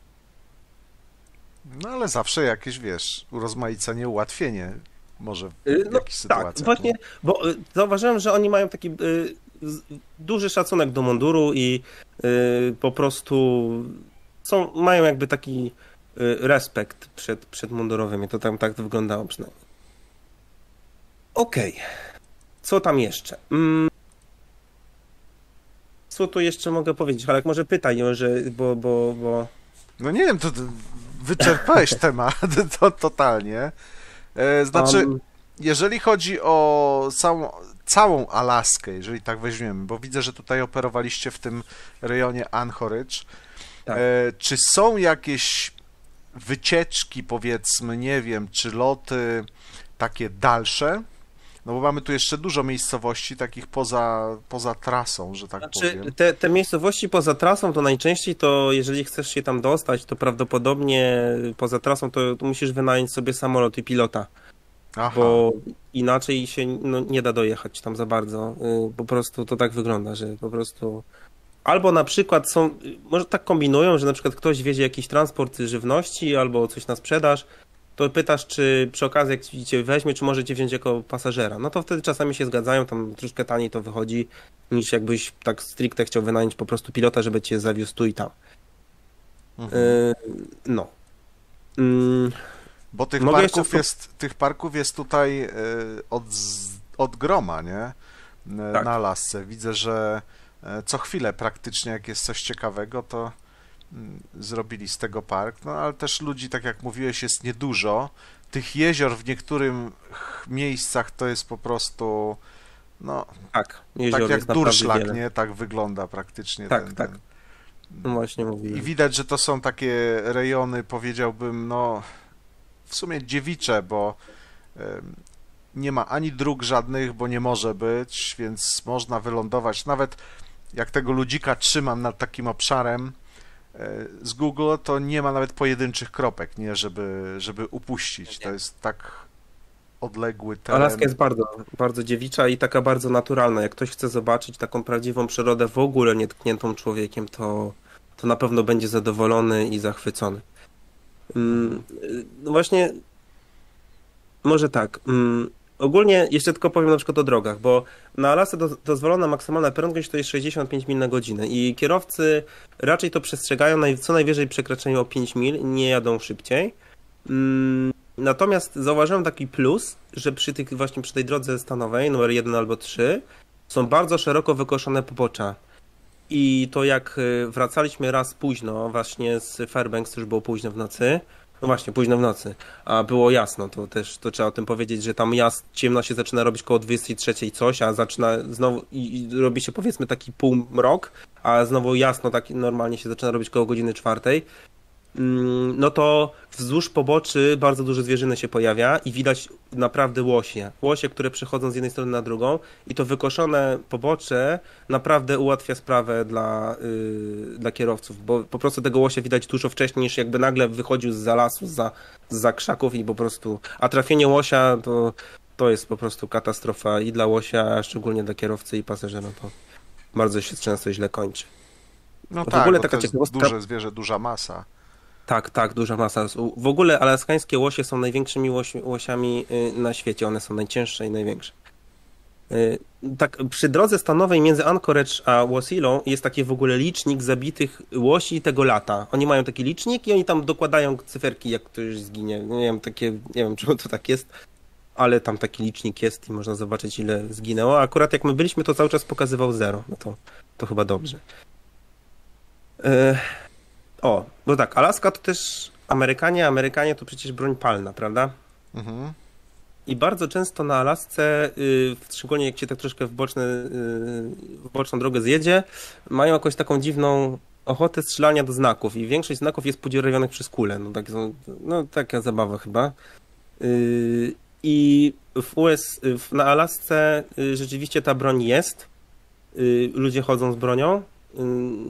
No ale zawsze jakieś, wiesz, urozmaicenie, ułatwienie może w no, jakichś sytuacjach. Tak, właśnie, bo zauważyłem, że oni mają taki y, duży szacunek do munduru i y, po prostu są, mają jakby taki respekt przed, przed mundurowymi. To tam tak to wyglądało przynajmniej. Okej. Okay. Co tam jeszcze? Mm. Co tu jeszcze mogę powiedzieć? Ale może pytaj, że, bo, bo, bo... No nie wiem, to wyczerpałeś temat to totalnie. Znaczy, um... jeżeli chodzi o całą, całą Alaskę, jeżeli tak weźmiemy, bo widzę, że tutaj operowaliście w tym rejonie Anchorage, tak. Czy są jakieś wycieczki, powiedzmy, nie wiem, czy loty takie dalsze? No bo mamy tu jeszcze dużo miejscowości takich poza, poza trasą, że tak znaczy, powiem. Te, te miejscowości poza trasą to najczęściej to, jeżeli chcesz się tam dostać, to prawdopodobnie poza trasą to, to musisz wynająć sobie samolot i pilota. Aha. Bo inaczej się no, nie da dojechać tam za bardzo. Po prostu to tak wygląda, że po prostu... Albo na przykład są, może tak kombinują, że na przykład ktoś wiezie jakiś transport żywności albo coś na sprzedaż, to pytasz, czy przy okazji jak cię weźmie, czy możecie wziąć jako pasażera. No to wtedy czasami się zgadzają, tam troszkę taniej to wychodzi, niż jakbyś tak stricte chciał wynająć po prostu pilota, żeby cię zawiózł tu i tam. Mhm. Yy, no. Yy, Bo tych parków, jeszcze... jest, tych parków jest tutaj yy, od, od groma, nie? Yy, tak. Na Alasce. Widzę, że co chwilę praktycznie, jak jest coś ciekawego, to zrobili z tego park, no ale też ludzi, tak jak mówiłeś, jest niedużo. Tych jezior w niektórych miejscach to jest po prostu, no, tak, tak jak durszlak, nie? Tak wygląda praktycznie. Tak, ten, tak. Ten... No właśnie mówiłem. I widać, że to są takie rejony, powiedziałbym, no, w sumie dziewicze, bo nie ma ani dróg żadnych, bo nie może być, więc można wylądować. Nawet jak tego ludzika trzymam nad takim obszarem z Google, to nie ma nawet pojedynczych kropek, nie, żeby, żeby upuścić. To jest tak odległy teren. Alaska jest bardzo, bardzo dziewicza i taka bardzo naturalna. Jak ktoś chce zobaczyć taką prawdziwą przyrodę w ogóle nietkniętą człowiekiem, to, to na pewno będzie zadowolony i zachwycony. No właśnie, może tak. Ogólnie jeszcze tylko powiem na przykład o drogach, bo na Alasce do, dozwolona maksymalna prędkość to jest sześćdziesiąt pięć mil na godzinę i kierowcy raczej to przestrzegają, co najwyżej przekraczają o pięć mil, nie jadą szybciej. Natomiast zauważyłem taki plus, że przy tych właśnie przy tej drodze stanowej, numer jeden albo trzy, są bardzo szeroko wykoszone pobocza. I to jak wracaliśmy raz późno, właśnie z Fairbanks, to już było późno w nocy, no właśnie, późno w nocy, a było jasno, to też to trzeba o tym powiedzieć, że tam jas, ciemno się zaczyna robić koło dwudziestej trzeciej coś, a zaczyna znowu i, i robi się powiedzmy taki półmrok, a znowu jasno tak normalnie się zaczyna robić koło godziny czwartej. No to wzdłuż poboczy bardzo dużo zwierzyny się pojawia i widać naprawdę łosie. Łosie, które przechodzą z jednej strony na drugą i to wykoszone pobocze naprawdę ułatwia sprawę dla, yy, dla kierowców, bo po prostu tego łosia widać dużo wcześniej niż jakby nagle wychodził zza lasu, zza, zza krzaków i po prostu, a trafienie łosia to, to jest po prostu katastrofa i dla łosia, a szczególnie dla kierowcy i pasażera to bardzo się często źle kończy. No tak, w ogóle taka to jest ciekawostka... duże zwierzę, duża masa. Tak, tak, duża masa. W ogóle alaskańskie łosie są największymi łosi, łosiami na świecie. One są najcięższe i największe. Tak, przy drodze stanowej między Anchorage a Wasilla jest taki w ogóle licznik zabitych łosi tego lata. Oni mają taki licznik i oni tam dokładają cyferki, jak ktoś zginie. Nie wiem, takie, nie wiem, czemu to tak jest, ale tam taki licznik jest i można zobaczyć, ile zginęło. A akurat jak my byliśmy, to cały czas pokazywał zero. No to, to chyba dobrze. E... O, no tak, Alaska to też Amerykanie, Amerykanie to przecież broń palna, prawda? Mhm. I bardzo często na Alasce, yy, szczególnie jak się tak troszkę w, boczne, yy, w boczną drogę zjedzie, mają jakąś taką dziwną ochotę strzelania do znaków i większość znaków jest podziurawionych przez kule. No, takie są, no taka zabawa chyba. Yy, I w U S, w, na Alasce yy, rzeczywiście ta broń jest. Yy, ludzie chodzą z bronią. Yy,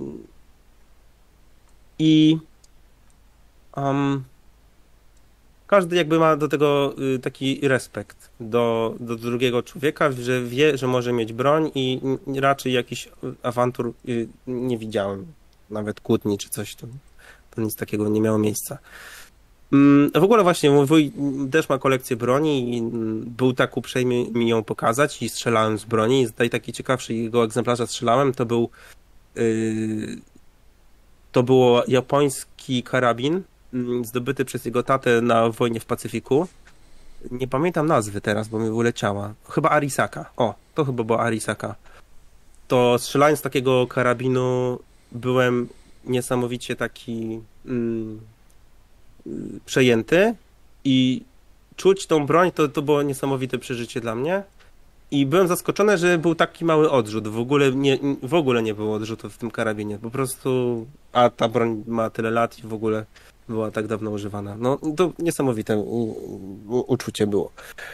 I um, każdy jakby ma do tego y, taki respekt do, do drugiego człowieka, że wie, że może mieć broń i raczej jakichś awantur y, nie widziałem. Nawet kłótni czy coś, to, to nic takiego nie miało miejsca. Mm, w ogóle właśnie mój wuj też ma kolekcję broni i był tak uprzejmy mi ją pokazać i strzelałem z broni. I tutaj taki ciekawszy jego egzemplarza strzelałem, to był y, to było japoński karabin zdobyty przez jego tatę na wojnie w Pacyfiku. Nie pamiętam nazwy teraz, bo mi wyleciała. Chyba Arisaka. O, to chyba była Arisaka. To strzelając z takiego karabinu byłem niesamowicie taki mm, przejęty i czuć tą broń to, to było niesamowite przeżycie dla mnie. I byłem zaskoczony, że był taki mały odrzut. W ogóle nie, w ogóle nie było odrzutu w tym karabinie. Po prostu, a ta broń ma tyle lat i w ogóle była tak dawno używana. No to niesamowite u, u, uczucie było.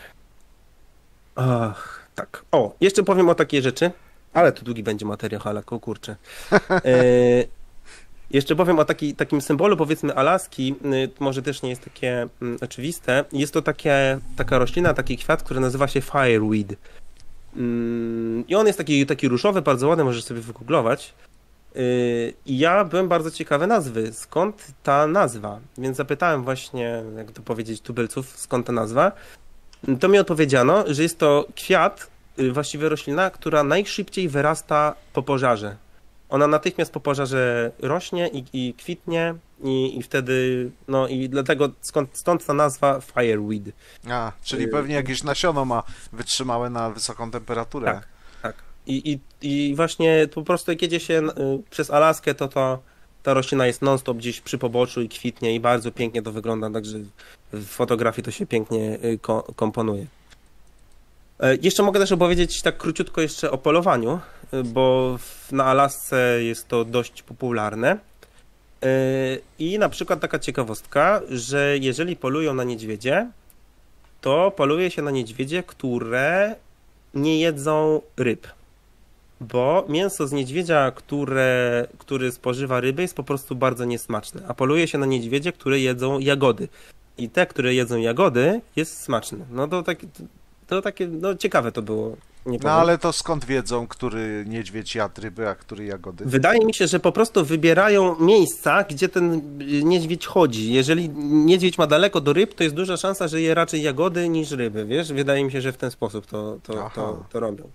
Ach, tak. O, jeszcze powiem o takiej rzeczy, ale to długi będzie materiał, ale kurczę. E, jeszcze powiem o taki, takim symbolu, powiedzmy, Alaski. Może też nie jest takie mm, oczywiste. Jest to takie, taka roślina, taki kwiat, który nazywa się fireweed. Mm, I on jest taki, taki różowy, bardzo ładny, możesz sobie wygooglować. I ja byłem bardzo ciekawy nazwy, skąd ta nazwa, więc zapytałem właśnie, jak to powiedzieć, tubylców, skąd ta nazwa. To mi odpowiedziano, że jest to kwiat, właściwie roślina, która najszybciej wyrasta po pożarze. Ona natychmiast po pożarze rośnie i, i kwitnie i, i wtedy, no i dlatego skąd, stąd ta nazwa fireweed. A, czyli pewnie jakieś nasiono ma wytrzymałe na wysoką temperaturę. Tak, tak. I, i, I właśnie po prostu jak jedzie się przez Alaskę, to, to ta roślina jest non-stop gdzieś przy poboczu i kwitnie i bardzo pięknie to wygląda, także w fotografii to się pięknie komponuje. Jeszcze mogę też opowiedzieć tak króciutko jeszcze o polowaniu, bo na Alasce jest to dość popularne. I na przykład taka ciekawostka, że jeżeli polują na niedźwiedzie, to poluje się na niedźwiedzie, które nie jedzą ryb. Bo mięso z niedźwiedzia, które, który spożywa ryby, jest po prostu bardzo niesmaczne. A poluje się na niedźwiedzie, które jedzą jagody. I te, które jedzą jagody, jest smaczne. No to takie, to takie no ciekawe to było. Nie no ale to skąd wiedzą, który niedźwiedź jadł ryby, a który jagody? Wydaje mi się, że po prostu wybierają miejsca, gdzie ten niedźwiedź chodzi. Jeżeli niedźwiedź ma daleko do ryb, to jest duża szansa, że je raczej jagody niż ryby, wiesz? Wydaje mi się, że w ten sposób to, to, to, to robią.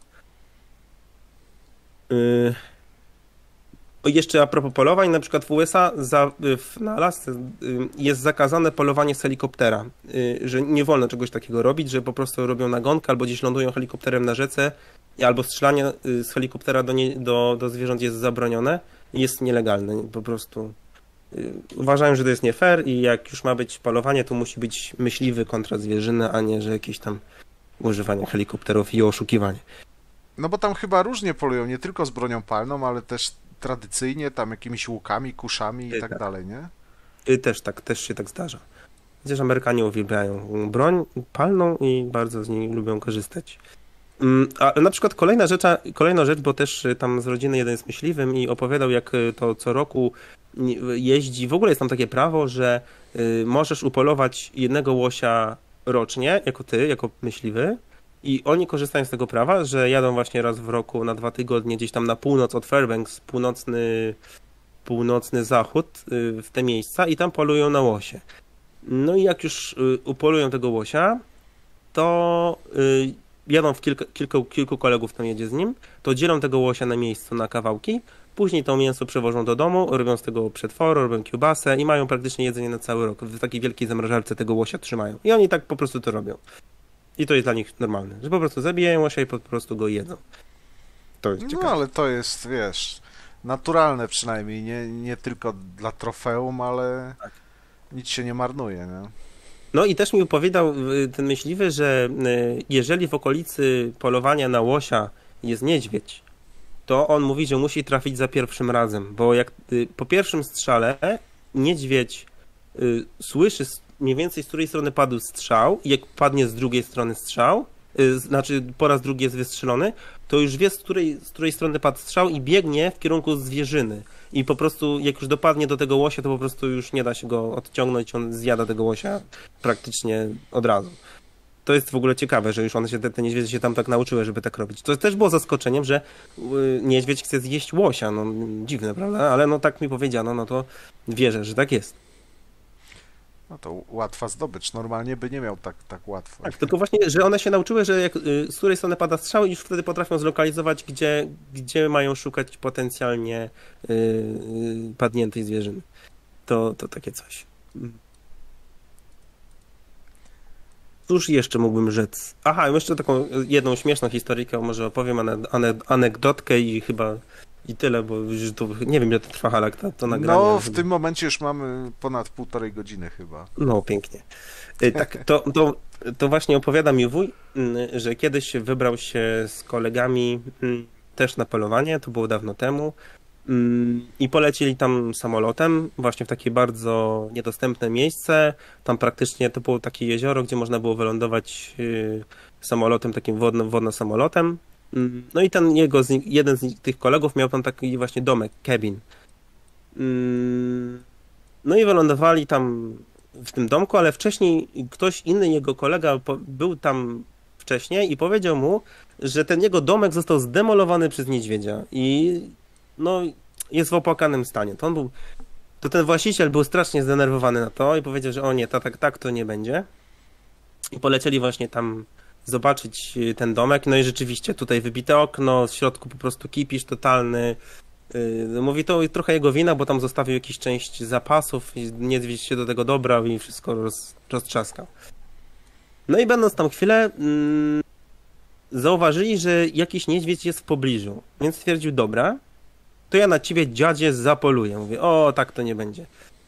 Yy... Jeszcze a propos polowań, na przykład w U S A za, w, na Alasce yy, jest zakazane polowanie z helikoptera, yy, że nie wolno czegoś takiego robić, że po prostu robią nagonkę albo gdzieś lądują helikopterem na rzece, albo strzelanie yy, z helikoptera do, nie, do, do zwierząt jest zabronione i jest nielegalne. Po prostu yy, uważają, że to jest nie fair i jak już ma być polowanie, to musi być myśliwy kontra zwierzyny, a nie, że jakieś tam używanie helikopterów i oszukiwanie. No bo tam chyba różnie polują, nie tylko z bronią palną, ale też tradycyjnie tam jakimiś łukami, kuszami i tak, tak dalej, nie? I też tak, też się tak zdarza. Chociaż Amerykanie uwielbiają broń palną i bardzo z niej lubią korzystać. A na przykład kolejna rzecz, kolejna rzecz, bo też tam z rodziny jeden jest myśliwym i opowiadał, jak to co roku jeździ. W ogóle jest tam takie prawo, że możesz upolować jednego łosia rocznie, jako ty, jako myśliwy. I oni korzystają z tego prawa, że jadą właśnie raz w roku na dwa tygodnie gdzieś tam na północ od Fairbanks, północny, północny zachód w te miejsca i tam polują na łosie. No i jak już upolują tego łosia, to jadą w kilka, kilku, kilku kolegów tam jedzie z nim, to dzielą tego łosia na miejscu na kawałki, później to mięso przewożą do domu, robią z tego przetwory, robią kiełbasę i mają praktycznie jedzenie na cały rok. W takiej wielkiej zamrażarce tego łosia trzymają. I oni tak po prostu to robią. I to jest dla nich normalne, że po prostu zabijają łosia i po prostu go jedzą. To jest ciekawe. No ale to jest, wiesz, naturalne przynajmniej, nie, nie tylko dla trofeum, ale tak. Nic się nie marnuje, nie? No i też mi opowiadał ten myśliwy, że jeżeli w okolicy polowania na łosia jest niedźwiedź, to on mówi, że musi trafić za pierwszym razem, bo jak po pierwszym strzale niedźwiedź y, słyszy mniej więcej z której strony padł strzał i jak padnie z drugiej strony strzał, y, znaczy po raz drugi jest wystrzelony, to już wie z której, z której strony padł strzał i biegnie w kierunku zwierzyny. I po prostu jak już dopadnie do tego łosia, to po prostu już nie da się go odciągnąć, on zjada tego łosia praktycznie od razu. To jest w ogóle ciekawe, że już one się, te, te niedźwiedzie się tam tak nauczyły, żeby tak robić. To też było zaskoczeniem, że y, niedźwiedź chce zjeść łosia. No dziwne, prawda? Ale no tak mi powiedziano, no to wierzę, że tak jest. No to łatwa zdobycz. Normalnie by nie miał tak, tak łatwo. Tak, tylko właśnie, że one się nauczyły, że jak, y, z której strony pada strzał i już wtedy potrafią zlokalizować, gdzie, gdzie mają szukać potencjalnie y, y, padniętej zwierzyny. To, to takie coś. Cóż jeszcze mógłbym rzec? Aha, jeszcze taką jedną śmieszną historyjkę może opowiem, ane, anegdotkę i chyba i tyle, bo już to, nie wiem ile to trwa, ale to, to nagranie. No w chyba. tym momencie już mamy ponad półtorej godziny chyba. No pięknie. Tak, to, to, to właśnie opowiada mi wuj, że kiedyś wybrał się z kolegami też na polowanie, to było dawno temu, i polecieli tam samolotem, właśnie w takie bardzo niedostępne miejsce. Tam praktycznie to było takie jezioro, gdzie można było wylądować samolotem, takim wodno, wodno-samolotem. No i ten jego, jeden z tych kolegów miał tam taki właśnie domek, cabin. No i wylądowali tam w tym domku, ale wcześniej ktoś inny, jego kolega był tam wcześniej i powiedział mu, że ten jego domek został zdemolowany przez niedźwiedzia i no jest w opłakanym stanie. To on był, to ten właściciel był strasznie zdenerwowany na to i powiedział, że o nie, tak, tak, tak to nie będzie. I polecieli właśnie tam zobaczyć ten domek, no i rzeczywiście tutaj wybite okno, w środku po prostu kipisz totalny. Mówi, to trochę jego wina, bo tam zostawił jakąś część zapasów i niedźwiedź się do tego dobrał i wszystko roz, roztrzaskał. No i będąc tam chwilę, mm, zauważyli, że jakiś niedźwiedź jest w pobliżu, więc stwierdził, dobra, to ja na ciebie, dziadzie, zapoluję. Mówię, o, tak to nie będzie.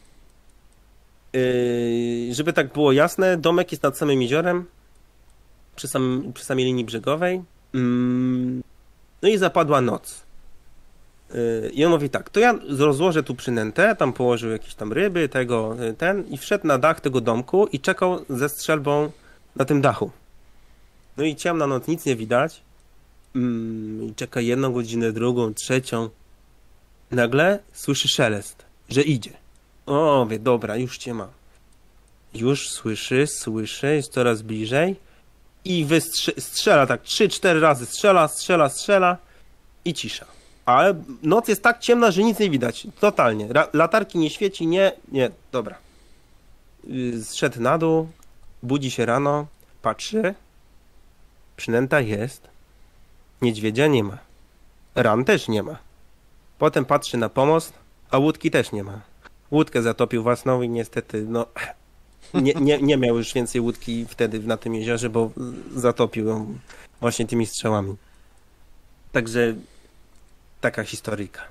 Yy, żeby tak było jasne, domek jest nad samym jeziorem, przy, sam, przy samej linii brzegowej. Yy, no i zapadła noc. Yy, I on mówi tak, to ja rozłożę tu przynętę, tam położył jakieś tam ryby, tego, ten i wszedł na dach tego domku i czekał ze strzelbą na tym dachu. No i ciemna noc, nic nie widać. Yy, I czeka jedną godzinę, drugą, trzecią. Nagle słyszy szelest, że idzie. O, wie, dobra, już cię mam. Już słyszy, słyszy, jest coraz bliżej i wystrze- strzela tak trzy, cztery razy, strzela, strzela, strzela i cisza. Ale noc jest tak ciemna, że nic nie widać, totalnie. Ra- latarki nie świeci, nie, nie, dobra. Yy, zszedł na dół, budzi się rano, patrzy, przynęta jest, niedźwiedzia nie ma, ran też nie ma. Potem patrzy na pomost, a łódki też nie ma. Łódkę zatopił własną i niestety no, nie, nie, nie miał już więcej łódki wtedy na tym jeziorze, bo zatopił ją właśnie tymi strzałami. Także taka historyjka.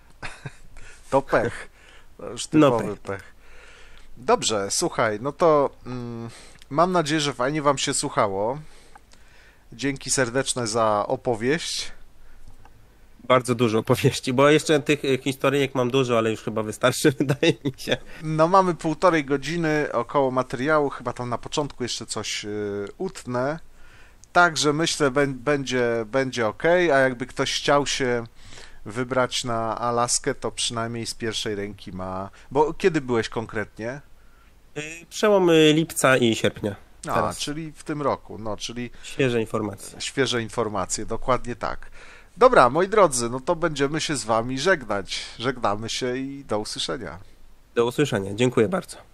To pech. To już typowy no pech. pech. Dobrze, słuchaj, no to mm, mam nadzieję, że fajnie wam się słuchało. Dzięki serdeczne za opowieść. Bardzo dużo opowieści, bo jeszcze tych historyjek mam dużo, ale już chyba wystarczy, wydaje mi się. No mamy półtorej godziny około materiału, chyba tam na początku jeszcze coś yy, utnę, także myślę, b- będzie, będzie ok, a jakby ktoś chciał się wybrać na Alaskę, to przynajmniej z pierwszej ręki ma... Bo kiedy byłeś konkretnie? Przełom lipca i sierpnia. A, teraz. czyli w tym roku, no, czyli... Świeże informacje. Świeże informacje, dokładnie tak. Dobra, moi drodzy, no to będziemy się z wami żegnać. Żegnamy się i do usłyszenia. Do usłyszenia. Dziękuję bardzo.